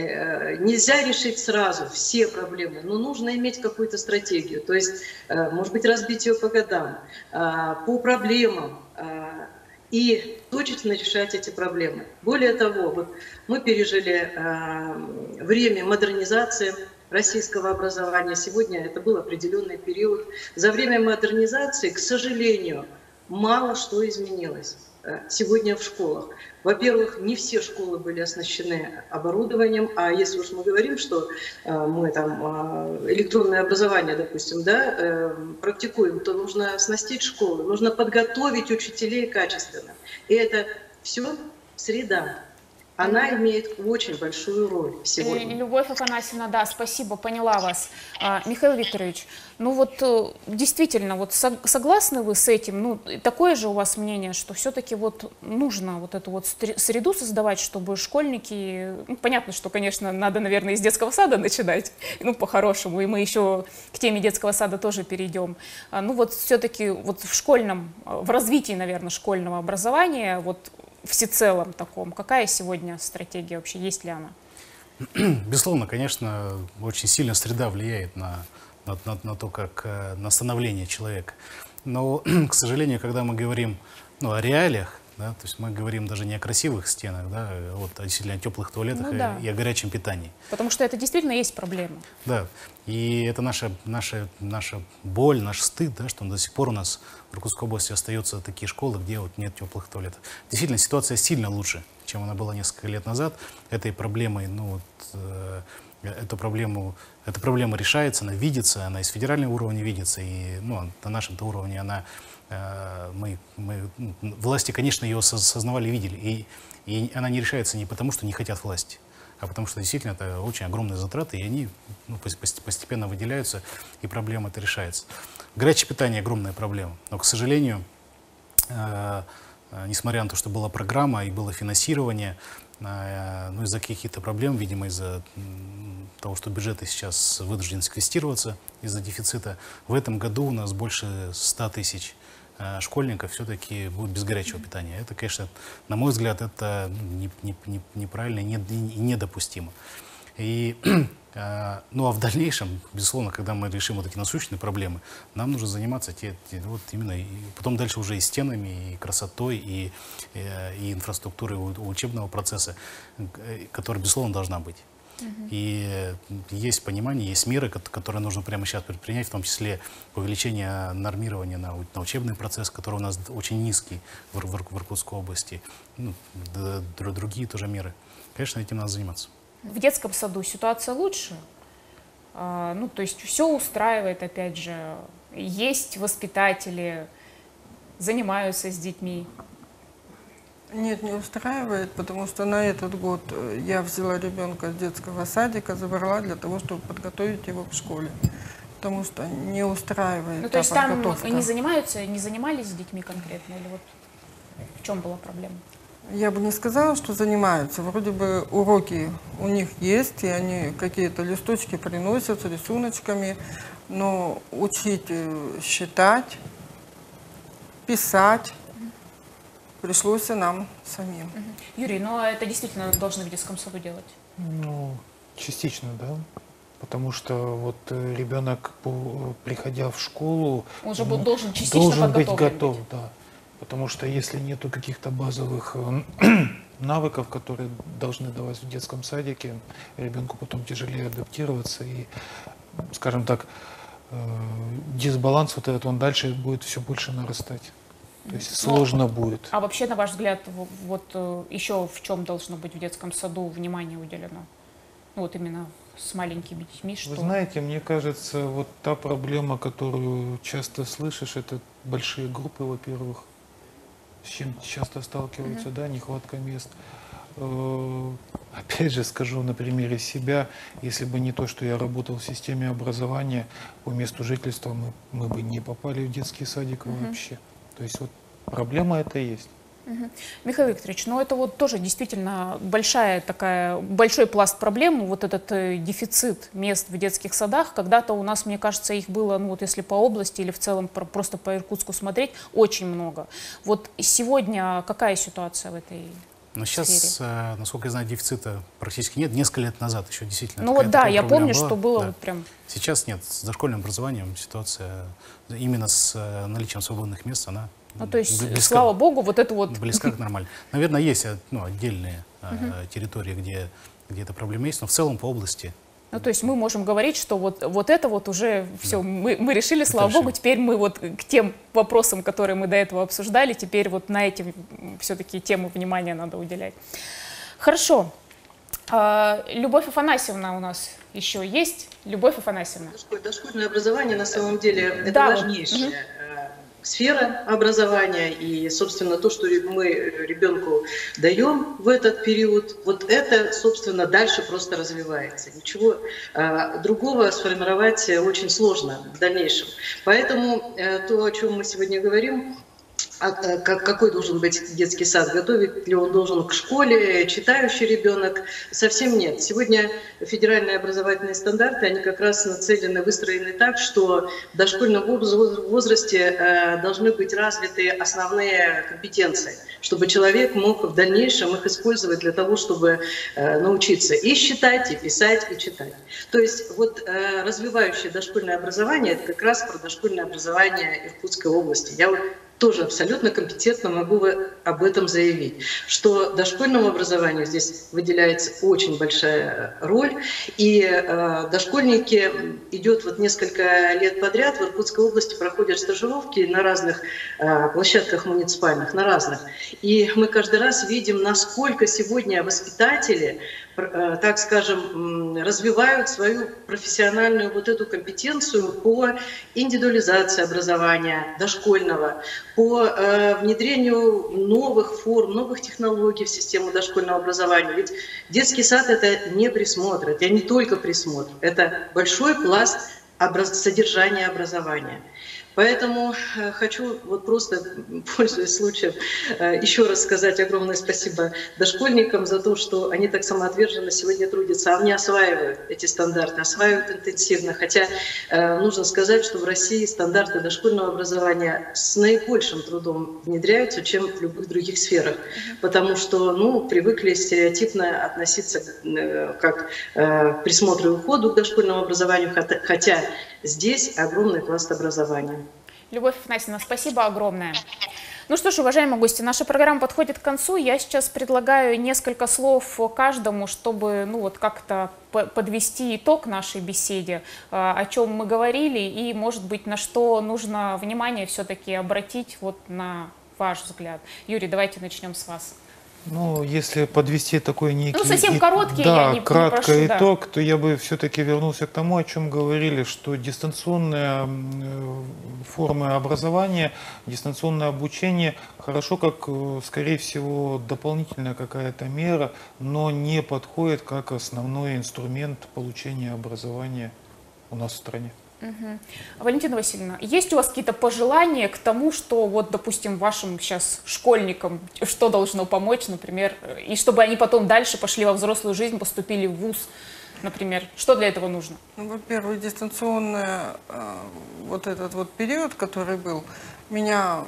нельзя решить сразу все проблемы, но нужно иметь какую-то стратегию. То есть, может быть, разбить ее по годам, по проблемам и точечно решать эти проблемы. Более того, вот мы пережили время модернизации российского образования. Сегодня это был определенный период. За время модернизации, к сожалению, мало что изменилось сегодня в школах. Во-первых, не все школы были оснащены оборудованием, а если уж мы говорим, что э, мы там э, электронное образование, допустим, да, э, практикуем, то нужно оснастить школы, нужно подготовить учителей качественно. И это все среда. Она имеет очень большую роль сегодня. Любовь Афанасьевна, да, спасибо, поняла вас. А, Михаил Викторович, ну вот действительно, вот согласны вы с этим? Ну, такое же у вас мнение, что все-таки вот нужно вот эту вот среду создавать, чтобы школьники, ну, понятно, что, конечно, надо, наверное, из детского сада начинать, ну, по-хорошему, и мы еще к теме детского сада тоже перейдем. А, ну, вот все-таки вот в школьном, в развитии, наверное, школьного образования, вот всецелом таком, какая сегодня стратегия вообще, есть ли она? Безусловно, конечно, очень сильно среда влияет на, на, на, на то, как на становление человека. Но, к сожалению, когда мы говорим, ну, о реалиях, да, то есть мы говорим даже не о красивых стенах, да, вот, а действительно о теплых туалетах, ну, да, и, и о горячем питании. Потому что это действительно есть проблема. Да, и это наша, наша, наша боль, наш стыд, да, что до сих пор у нас в Иркутской области остаются такие школы, где вот нет теплых туалетов. Действительно, ситуация сильно лучше, чем она была несколько лет назад. Этой проблемой, ну, вот, э, эту проблему, эта проблема решается, она видится, она из федерального уровня видится, и, ну, на нашем-то уровне она, э, мы, мы, власти, конечно, ее осознавали, видели, и, и она не решается не потому, что не хотят власти, а потому что действительно это очень огромные затраты, и они, ну, постепенно выделяются, и проблема эта решается. Горячее питание — огромная проблема, но, к сожалению, э, несмотря на то, что была программа и было финансирование, э, ну, из-за каких-то проблем, видимо, из-за того, что бюджеты сейчас вынуждены секвестироваться из-за дефицита, в этом году у нас больше ста тысяч э, школьников все-таки будут без горячего питания. Это, конечно, на мой взгляд, это не, не, не, неправильно и не, не, недопустимо. И, э, ну а в дальнейшем, безусловно, когда мы решим вот эти насущные проблемы, нам нужно заниматься те, те, вот именно, и потом дальше уже и стенами, и красотой, и, и, и инфраструктурой учебного процесса, которая, безусловно, должна быть. Uh-huh. И есть понимание, есть меры, которые нужно прямо сейчас предпринять, в том числе увеличение нормирования на, на учебный процесс, который у нас очень низкий в, в, в Иркутской области, ну, да, другие тоже меры. Конечно, этим надо заниматься. В детском саду ситуация лучше? А, ну, то есть все устраивает, опять же, есть воспитатели, занимаются с детьми? Нет, не устраивает, потому что на этот год я взяла ребенка с детского садика, забрала для того, чтобы подготовить его к школе. Потому что не устраивает. Ну, то есть там подготовка. не занимаются, не занимались с детьми конкретно? Или вот в чем была проблема? Я бы не сказала, что занимаются. Вроде бы уроки у них есть, и они какие-то листочки приносят с рисуночками, но учить считать, писать пришлось нам самим. Юрий, но это действительно должны в детском саду делать? Ну, частично, да. Потому что вот ребенок, приходя в школу, он же должен частично должен быть готов, быть. да. Потому что если нету каких-то базовых навыков, которые должны давать в детском садике, ребенку потом тяжелее адаптироваться и, скажем так, дисбаланс вот этот, он дальше будет все больше нарастать. То есть сложно будет. А вообще, на ваш взгляд, вот еще в чем должно быть в детском саду внимание уделено? Ну, вот именно с маленькими детьми. Что... Вы знаете, мне кажется, вот та проблема, которую часто слышишь, это большие группы, во-первых, с чем часто сталкиваются, mm-hmm. да, нехватка мест. Опять же скажу на примере себя, если бы не то, что я работал в системе образования, по месту жительства мы, мы бы не попали в детский садик mm-hmm. вообще. То есть вот проблема это есть. Угу. Михаил Викторович, ну это вот тоже действительно большая такая, большой пласт проблем, вот этот э, дефицит мест в детских садах. Когда-то у нас, мне кажется, их было, ну вот если по области или в целом про, просто по Иркутску смотреть, очень много. Вот сегодня какая ситуация в этой Но сейчас, э, насколько я знаю, дефицита практически нет. Несколько лет назад еще действительно. Ну вот да, я помню, была. что было да. вот прям... Сейчас нет. С дошкольным образованием ситуация именно с э, наличием свободных мест, она Ну то есть, близка, слава богу, вот это вот... Близка к нормально. Наверное, есть ну, отдельные э, территории, где, где эта проблема есть, но в целом по области... Ну, то есть мы можем говорить, что вот, вот это вот уже все, да. мы, мы решили, это слава решили. богу, теперь мы вот к тем вопросам, которые мы до этого обсуждали, теперь вот на эти все-таки темы внимания надо уделять. Хорошо. А, Любовь Афанасьевна у нас еще есть. Любовь Афанасьевна. Дошкольное образование на самом деле это да, важнейшее. Угу. Сфера образования и, собственно, то, что мы ребенку даем в этот период, вот это, собственно, дальше просто развивается. Ничего а, другого сформировать очень сложно в дальнейшем. Поэтому а, то, о чем мы сегодня говорим, а, как, какой должен быть детский сад, готовить ли он должен к школе, читающий ребенок, совсем нет. Сегодня федеральные образовательные стандарты, они как раз нацелены, выстроены так, что в дошкольном возрасте э, должны быть развиты основные компетенции, чтобы человек мог в дальнейшем их использовать для того, чтобы э, научиться и считать, и писать, и читать. То есть вот э, развивающее дошкольное образование, это как раз про дошкольное образование Иркутской области. Я вот тоже абсолютно компетентно могу об этом заявить, что дошкольному образованию здесь выделяется очень большая роль, и э, дошкольники идет вот несколько лет подряд в Иркутской области проходят стажировки на разных э, площадках муниципальных, на разных, и мы каждый раз видим, насколько сегодня воспитатели, э, так скажем, развивают свою профессиональную вот эту компетенцию по индивидуализации образования дошкольного, по э, внедрению новых форм, новых технологий в систему дошкольного образования. Ведь детский сад – это не присмотр, это не только присмотр, это большой пласт образ... содержания образования. Поэтому э, хочу вот просто, пользуясь случаем, э, еще раз сказать огромное спасибо дошкольникам за то, что они так самоотверженно сегодня трудятся. Они осваивают эти стандарты, осваивают интенсивно. Хотя э, нужно сказать, что в России стандарты дошкольного образования с наибольшим трудом внедряются, чем в любых других сферах. Потому что ну, привыкли стереотипно относиться э, как э, к присмотру и уходу к дошкольному образованию, хотя здесь огромный пласт образования. Любовь Афанасьевна, спасибо огромное. Ну что ж, уважаемые гости, наша программа подходит к концу. Я сейчас предлагаю несколько слов каждому, чтобы ну, вот как-то подвести итог нашей беседе, о чем мы говорили и, может быть, на что нужно внимание все-таки обратить вот на ваш взгляд. Юрий, давайте начнем с вас. Ну, если подвести такой некий... Ну, совсем и- короткий, да, я не, не краткий прошу, да. итог, то я бы все-таки вернулся к тому, о чем говорили, что дистанционная м, э, форма образования, дистанционное обучение хорошо, как, э, скорее всего, дополнительная какая-то мера, но не подходит как основной инструмент получения образования у нас в стране. Мгм. Валентина Васильевна, есть у вас какие-то пожелания к тому, что вот, допустим, вашим сейчас школьникам, что должно помочь, например, и чтобы они потом дальше пошли во взрослую жизнь, поступили в вуз, например, что для этого нужно? Ну, во-первых, дистанционный э, вот этот вот период, который был, меня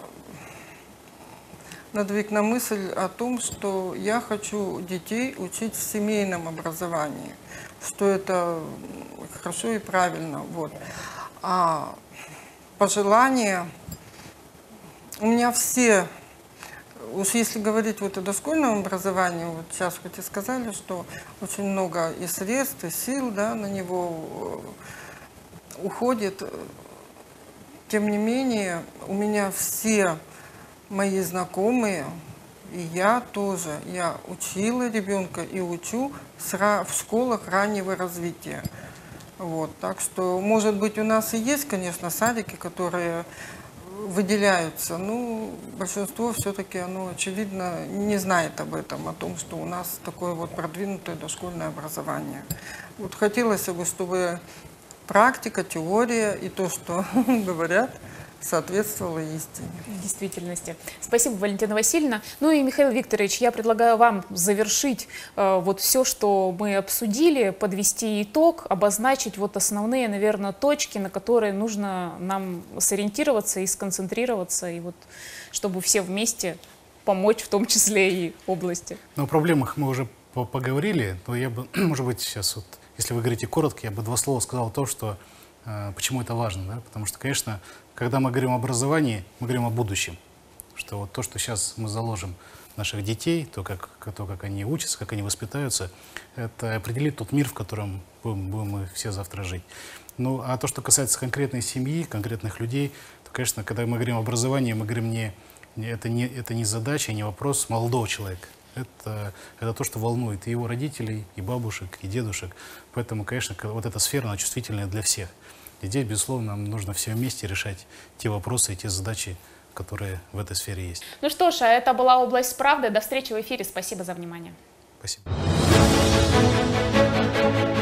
надвиг на мысль о том, что я хочу детей учить в семейном образовании, что это хорошо и правильно. Вот. А пожелания у меня все, уж если говорить вот о дошкольном образовании, вот сейчас хоть и сказали, что очень много и средств, и сил, да, на него уходит. Тем не менее, у меня все мои знакомые, и я тоже, я учила ребенка и учу в школах раннего развития. Вот, так что, может быть, у нас и есть, конечно, садики, которые выделяются, но большинство все-таки, оно, очевидно, не знает об этом, о том, что у нас такое вот продвинутое дошкольное образование. Вот хотелось бы, чтобы практика, теория и то, что говорят, соответствовало истине. В действительности. Спасибо, Валентина Васильевна. Ну и, Михаил Викторович, я предлагаю вам завершить э, вот все, что мы обсудили, подвести итог, обозначить вот основные, наверное, точки, на которые нужно нам сориентироваться и сконцентрироваться, и вот чтобы все вместе помочь, в том числе и области. Но о проблемах мы уже по- поговорили, но я бы, может быть, сейчас вот, если вы говорите коротко, я бы два слова сказал о том, что э, почему это важно, да? Потому что, конечно, когда мы говорим о образовании, мы говорим о будущем. Что вот то, что сейчас мы заложим наших детей, то как, то, как они учатся, как они воспитаются, это определит тот мир, в котором будем, будем мы все завтра жить. Ну, а то, что касается конкретной семьи, конкретных людей, то, конечно, когда мы говорим о образовании, мы говорим не, не, это, не, это не задача, не вопрос молодого человека. Это, это то, что волнует и его родителей, и бабушек, и дедушек. Поэтому, конечно, вот эта сфера, она чувствительная для всех. И здесь, безусловно, нам нужно все вместе решать те вопросы и те задачи, которые в этой сфере есть. Ну что ж, а это была «Область правды». До встречи в эфире. Спасибо за внимание. Спасибо.